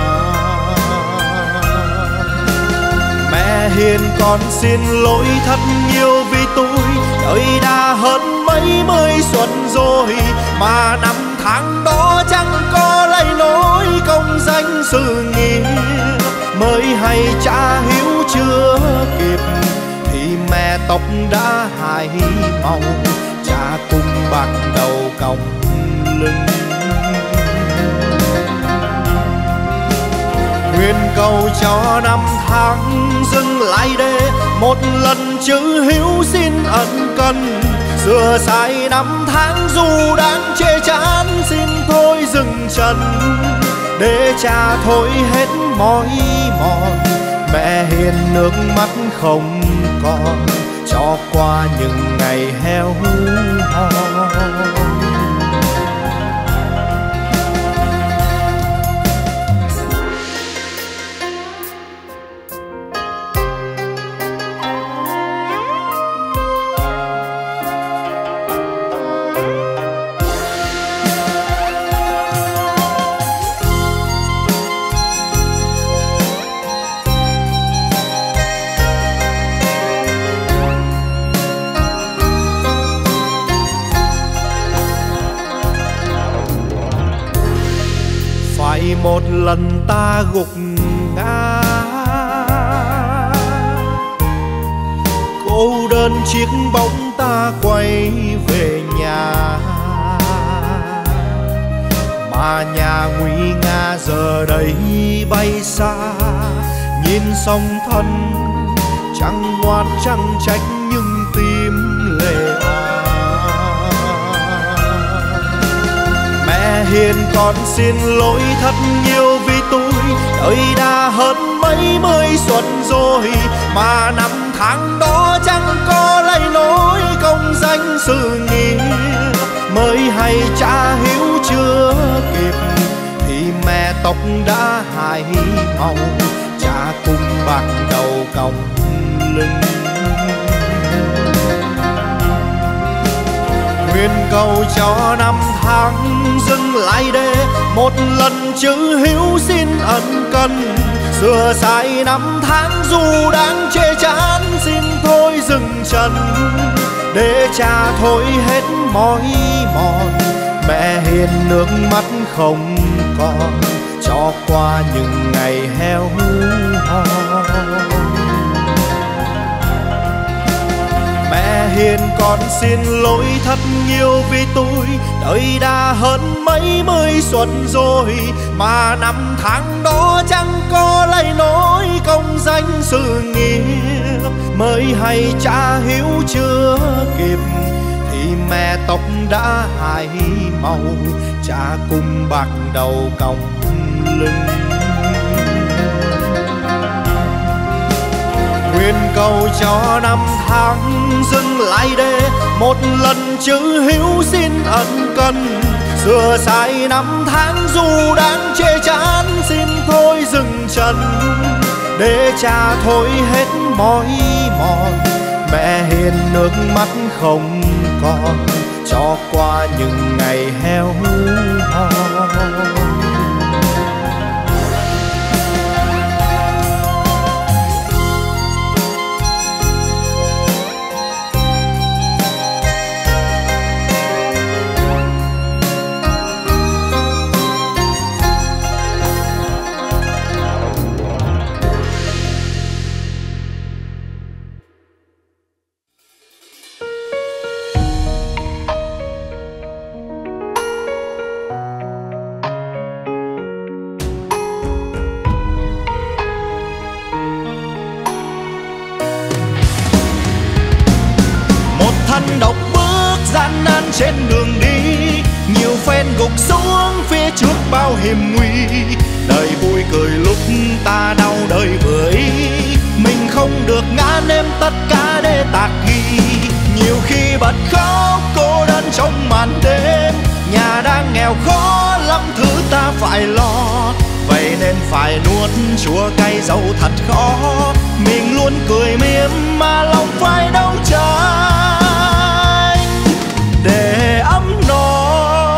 Mẹ hiền con xin lỗi thật nhiều vì tôi đời đã hơn mấy mươi xuân rồi, mà năm tháng đó chẳng có lấy nỗi công danh sự nghiệp. Mới hay cha hiếu chưa kịp thì mẹ tóc đã hai màu, cha cùng bạc đầu còng lưng. Nguyện cầu cho năm tháng dừng lại để một lần chữ hiếu xin ân cần. Sửa sai năm tháng dù đang chê chán, xin thôi dừng chân để cha thôi hết mỏi mòn. Mẹ hiền nước mắt không còn cho qua những ngày heo hon. Một lần ta gục ngã, cô đơn chiếc bóng ta quay về nhà, mà nhà nguy nga giờ đây bay xa. Nhìn song thân chẳng ngoan chẳng trách nhưng tim lệ òa. Mẹ hiền con xin lỗi thật nhiều vì tôi đời đã hơn mấy mươi xuân rồi, mà năm tháng đó chẳng có lấy nỗi công danh sự nghiệp. Mới hay cha hiếu chưa kịp thì mẹ tóc đã hai màu, cha cùng bạc đầu còng lưng. Nguyện cầu cho năm tháng dừng lại để một lần chữ hiếu xin ân cần. Sửa sai năm tháng dù đang chê chán, xin thôi dừng chân để cha thôi hết mỏi mòn. Mẹ hiền nước mắt không còn cho qua những ngày heo hon. Mẹ hiền con xin lỗi thật nhiều vì tôi đời đã hơn mấy mươi xuân rồi, mà năm tháng đó chẳng có lấy nỗi công danh sự nghiệp. Mới hay cha hiếu chưa kịp thì mẹ tóc đã hai màu, cha cùng bạc đầu còng lưng. Nguyện cầu cho năm tháng dừng lại để một lần chữ hiếu xin ân cần. Sửa sai năm tháng dù đang chê chán, xin thôi dừng chân để cha thôi hết mỏi mòn. Mẹ hiền nước mắt không còn cho qua những ngày heo hon. Độc bước gian nan trên đường đi, nhiều phen gục xuống phía trước bao hiểm nguy. Đời vui cười lúc ta đau đời vừa ý, mình không được ngã nếm tất cả để bật khóc cô đơn trong màn đêm. Nhà đang nghèo khó lắm thứ ta phải lo, vậy nên phải nuốt chua cay dẫu thật khó. Mình luôn cười mỉm mà lòng phải đấu tranh để ấm no.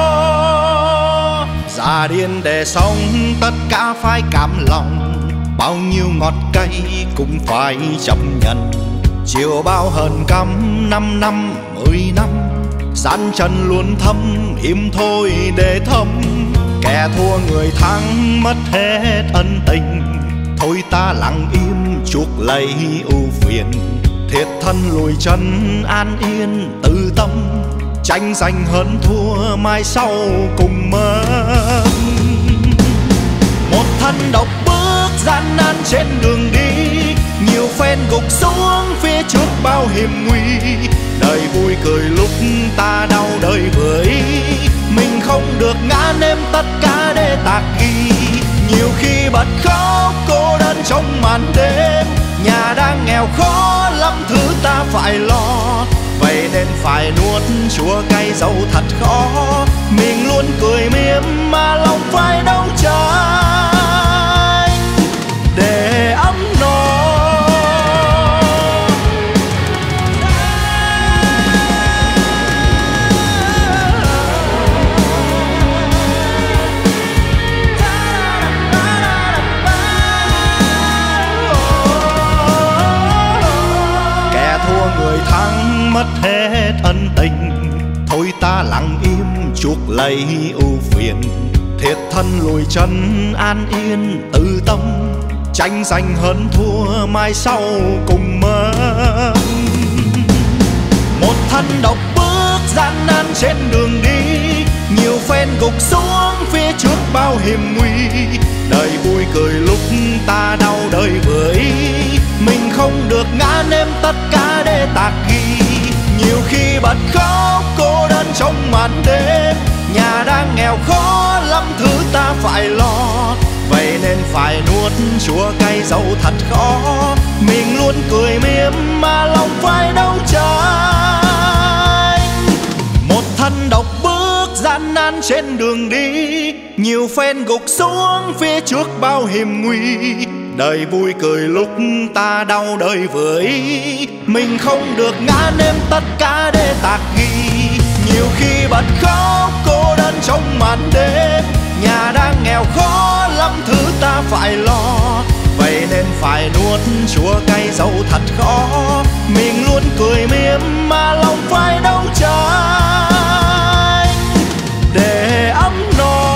Già điên để sống tất cả phải cảm lòng, bao nhiêu ngọt cay cũng phải chấp nhận. Chiều bao hờn căm 5 năm 10 năm, gian chân luôn thâm im thôi để thấm. Kẻ thua người thắng mất hết ân tình, thôi ta lặng im chuốc lấy ưu phiền. Thiệt thân lùi chân an yên tự tâm, tranh giành hơn thua mai sau cùng mất. Một thân độc bước gian nan trên đường đi, nhiều phen gục xuống phía trước bao hiểm nguy. Đời vui cười lúc ta đau đời với, mình không được ngã nếm tất cả để tạc ghi. Nhiều khi bật khóc cô đơn trong màn đêm, nhà đang nghèo khó lắm thứ ta phải lo, vậy nên phải nuốt chua cay dẫu thật khó. Mình luôn cười mỉm mà lòng phải đấu tranh để ấm no. Kẻ thua người thắng mất hết ân tình, thôi ta lặng im chuốc lấy ưu phiền. Thiệt thân lùi chân an yên tự tâm, tranh giành hơn thua mai sau cùng mất. Một thân độc bước gian nan trên đường đi, nhiều phen gục xuống phía trước bao hiểm nguy. Đời vui cười lúc ta đau đời với, mình không được ngã nếm tất cả để tạc ghi. Nhiều khi bật khóc cô đơn trong màn đêm, nhà đang nghèo khó lắm thứ ta phải lo, vậy nên phải nuốt chua cay dẫu thật khó. Mình luôn cười mỉm mà lòng phải đấu tranh. Một thân độc bước gian nan trên đường đi, nhiều phen gục xuống phía trước bao hiểm nguy. Đời vui cười lúc ta đau đời với, mình không được ngã nếm tất cả để tạc ghi. Nhiều khi bật khóc cô đơn trong màn đêm, nhà đang nghèo khó lắm thứ ta phải lo, vậy nên phải nuốt chua cay dẫu thật khó. Mình luôn cười mỉm mà lòng phải đấu tranh để ấm no.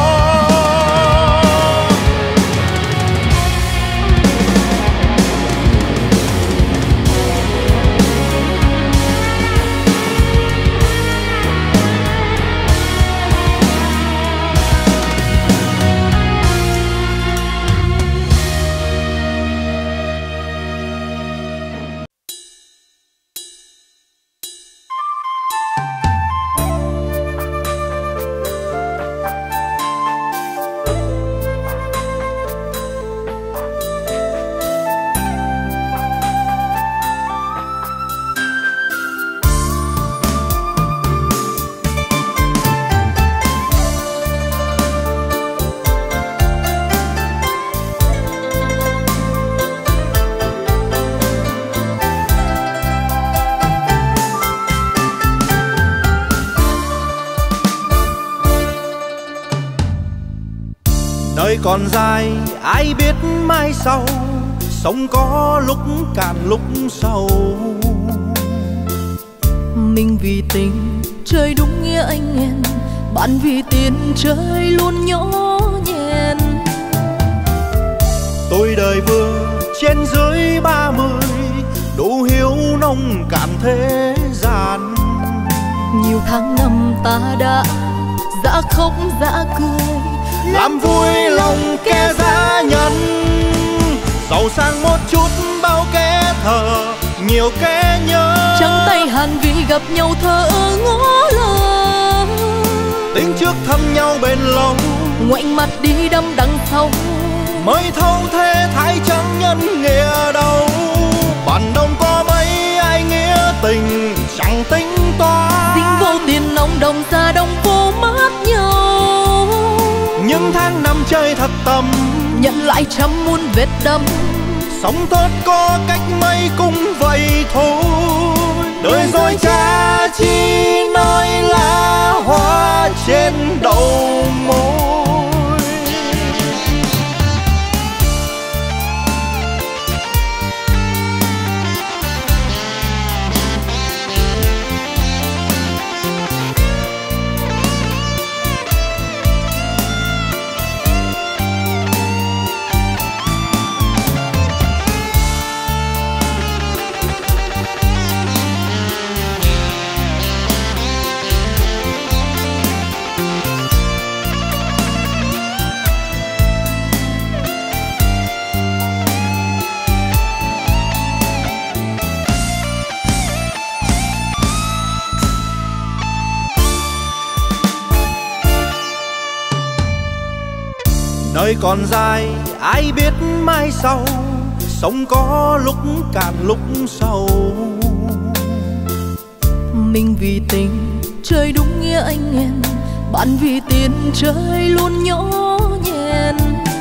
Đời còn dài ai biết mai sau, sống có lúc cạn lúc sầu. Mình vì tình chơi đúng nghĩa anh em, bạn vì tiền chơi luôn nhỏ nhẹn. Tôi đời vừa trên dưới 30, đủ hiếu nông cạn thế gian. Nhiều tháng năm ta đã dã khóc dã cười, làm vui lòng kẻ giá nhân. Giàu sang một chút bao kẻ thờ, nhiều kẻ nhớ. Trắng tay hàn vì gặp nhau thở ngó lơ. Tính trước thăm nhau bền lâu, ngoảnh mặt đi đâm đằng sau. mới thâu thế thái chẳng nhân nghĩa đâu. Bản đông có mấy ai nghĩa tình chẳng tính toán. tháng năm chơi thật tâm, nhận lại trăm muôn vết đâm. sống tốt có cách mấy cũng vậy thôi. Đời rồi cha chi nói lá hoa trên đầu môi. Đời còn dài ai biết mai sau, sống có lúc cạn lúc sầu. Mình vì tình chơi đúng nghĩa anh em, bạn vì tiền chơi luôn nhỏ nhen.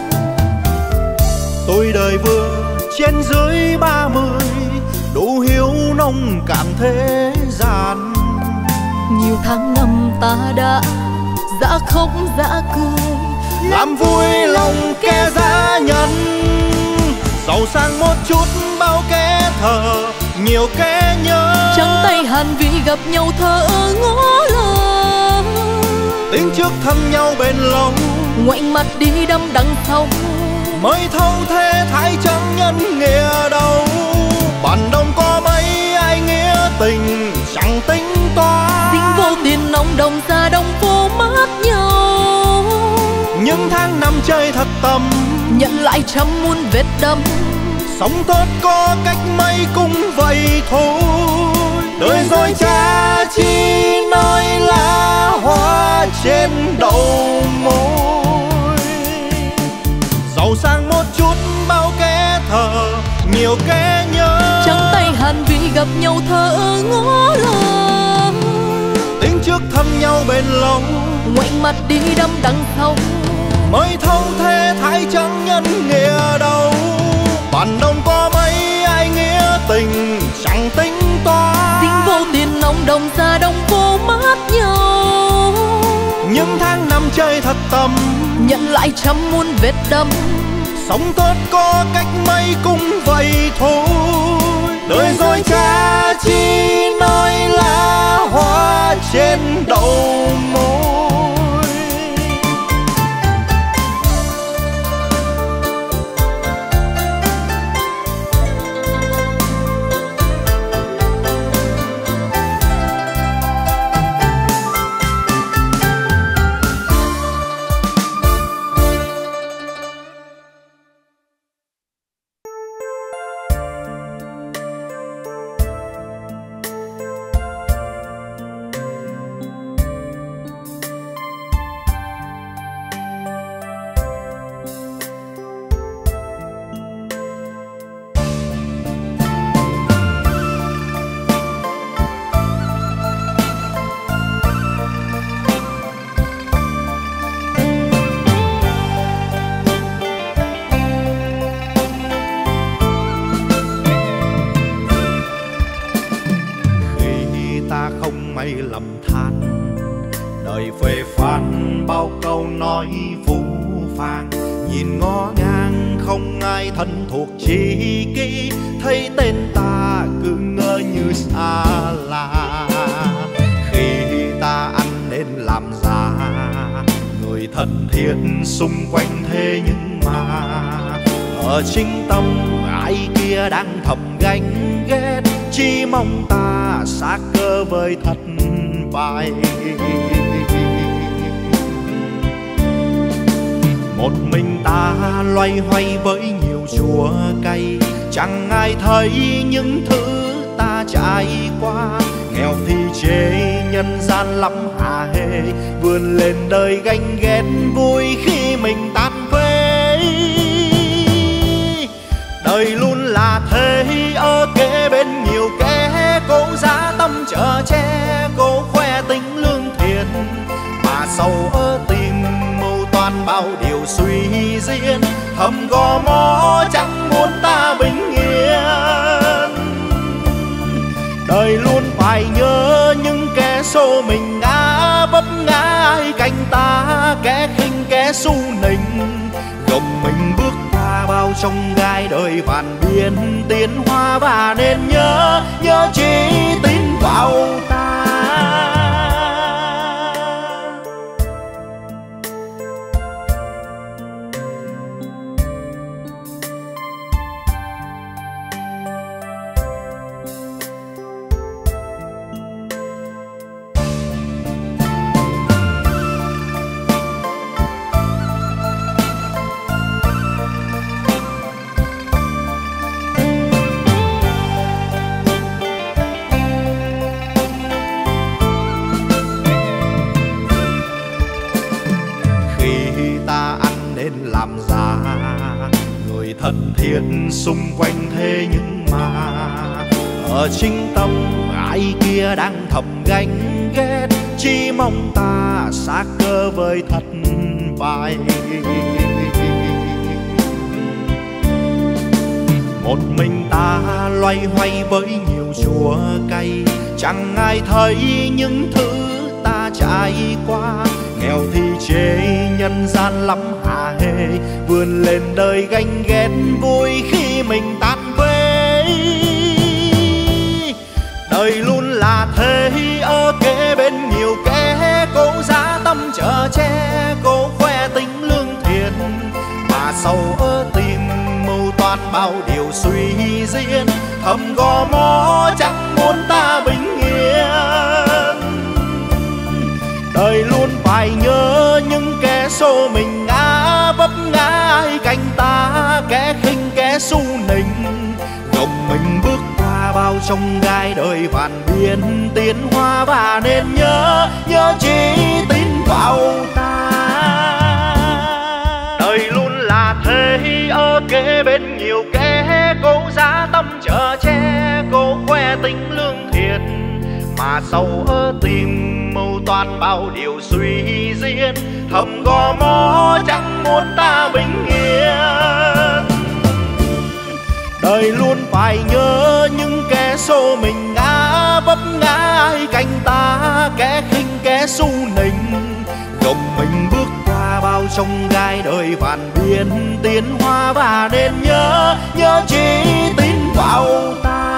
Tôi đời vừa trên dưới 30, đủ hiểu nông cạn thế gian. Nhiều tháng năm ta đã dã khóc dã cười, làm vui lòng kẻ giá nhân. Giàu sang một chút bao kẻ thờ, nhiều kẻ nhớ. trắng tay hàn vì gặp nhau thở ngó lơ. Tính trước thăm nhau bền lâu, ngoảnh mặt đi đâm đằng sau. mới thâu thế thái chẳng nhân nghĩa đâu. Bản đông có mấy ai nghĩa tình chẳng tính toán. Dính vô tiền nông đồng ra đông vô mát nhau. Những tháng năm chơi thật tâm, nhận lại trăm muôn vết đâm. sống tốt có cách mấy cũng vậy thôi. Đời rồi cha chi nói lá hoa trên đầu môi. Giàu sang một chút bao kẻ thờ, nhiều kẻ nhớ. Trắng tay hàn vì gặp nhau thở ngó lơ. Tính trước thăm nhau bền lâu, ngoảnh mặt đi đâm đằng sau. mới thâu thế thái chẳng nhân nghĩa đâu. Bản đông có mấy ai nghĩa tình chẳng tính toán. Dính vô tiền nông đồng ra đông vô mát nhau. Những tháng năm chơi thật tâm, nhận lại trăm muôn vết đâm. sống tốt có cách mấy cũng vậy thôi. Đời rồi cha chi nói lá hoa trên đầu môi. Lầm than đời phê phán bao câu nói phũ phàng. Nhìn ngó ngang không ai thân thuộc chi kỷ, thấy tên ta cứ ngỡ như xa lạ. Khi ta ăn nên làm ra người thân thiết xung quanh, thế nhưng mà ở chính tâm ai kia đang thầm ganh ghét. Chỉ mong ta xác cơ với thất bại. Một mình ta loay hoay với nhiều chua cay, chẳng ai thấy những thứ ta trải qua. Nghèo thì chê nhân gian lắm hà hê, vươn lên đời ganh ghét vui khi mình tan phế. Đời luôn là thế, ở kế bên nhiều kẻ cố giá tâm chở che, cố khoe tính lương thiện mà sâu ở tim mưu toan bao điều suy diễn, thầm gò mõ chẳng muốn ta bình yên. Đời luôn phải nhớ những kẻ xô mình ngã vấp ngã ai cạnh ta, kẻ khinh kẻ su nịnh, gồng mình bước qua bao trong gai đời vạn biên tiến hóa. Và nên nhớ chỉ tin vào ta. Làm ra người thân thiết xung quanh, thế nhưng mà ở chính tâm ai kia đang thầm ganh ghét, chỉ mong ta xa cơ với thất bại. Một mình ta loay hoay với nhiều chua cay, chẳng ai thấy những thứ ta trải qua. Nghèo thì chê nhân gian lắm hà hê, vươn lên đời ganh ghét vui khi mình tan vỡ. Đời luôn là thế, ở kế bên nhiều kẻ cố giá tâm chở che, cố khoe tính lương thiện, mà sâu ở tim mưu toan bao điều suy diễn, thầm gò mõ chẳng muốn ta bình yên. Đời luôn phải nhớ những kẻ xô mình ngã vấp ngã ai cạnh ta, kẻ khinh kẻ su nịnh, gồng mình bước qua bao trong gai đời vạn biên tiến hóa. Và nên nhớ chỉ tin vào ta. Đời luôn là thế, ở kế bên nhiều kẻ cố giá tâm chở che, cố khoe tính lương thiện, mà sâu ở tim mưu toan bao điều suy diễn, thầm gò mõ chẳng muốn ta bình yên. Đời luôn phải nhớ những kẻ xô mình ngã vấp ngã ai cạnh ta, kẻ khinh kẻ su nịnh, gồng mình bước qua bao trong gai đời vạn biên tiến hóa. Và nên nhớ chỉ tin vào ta.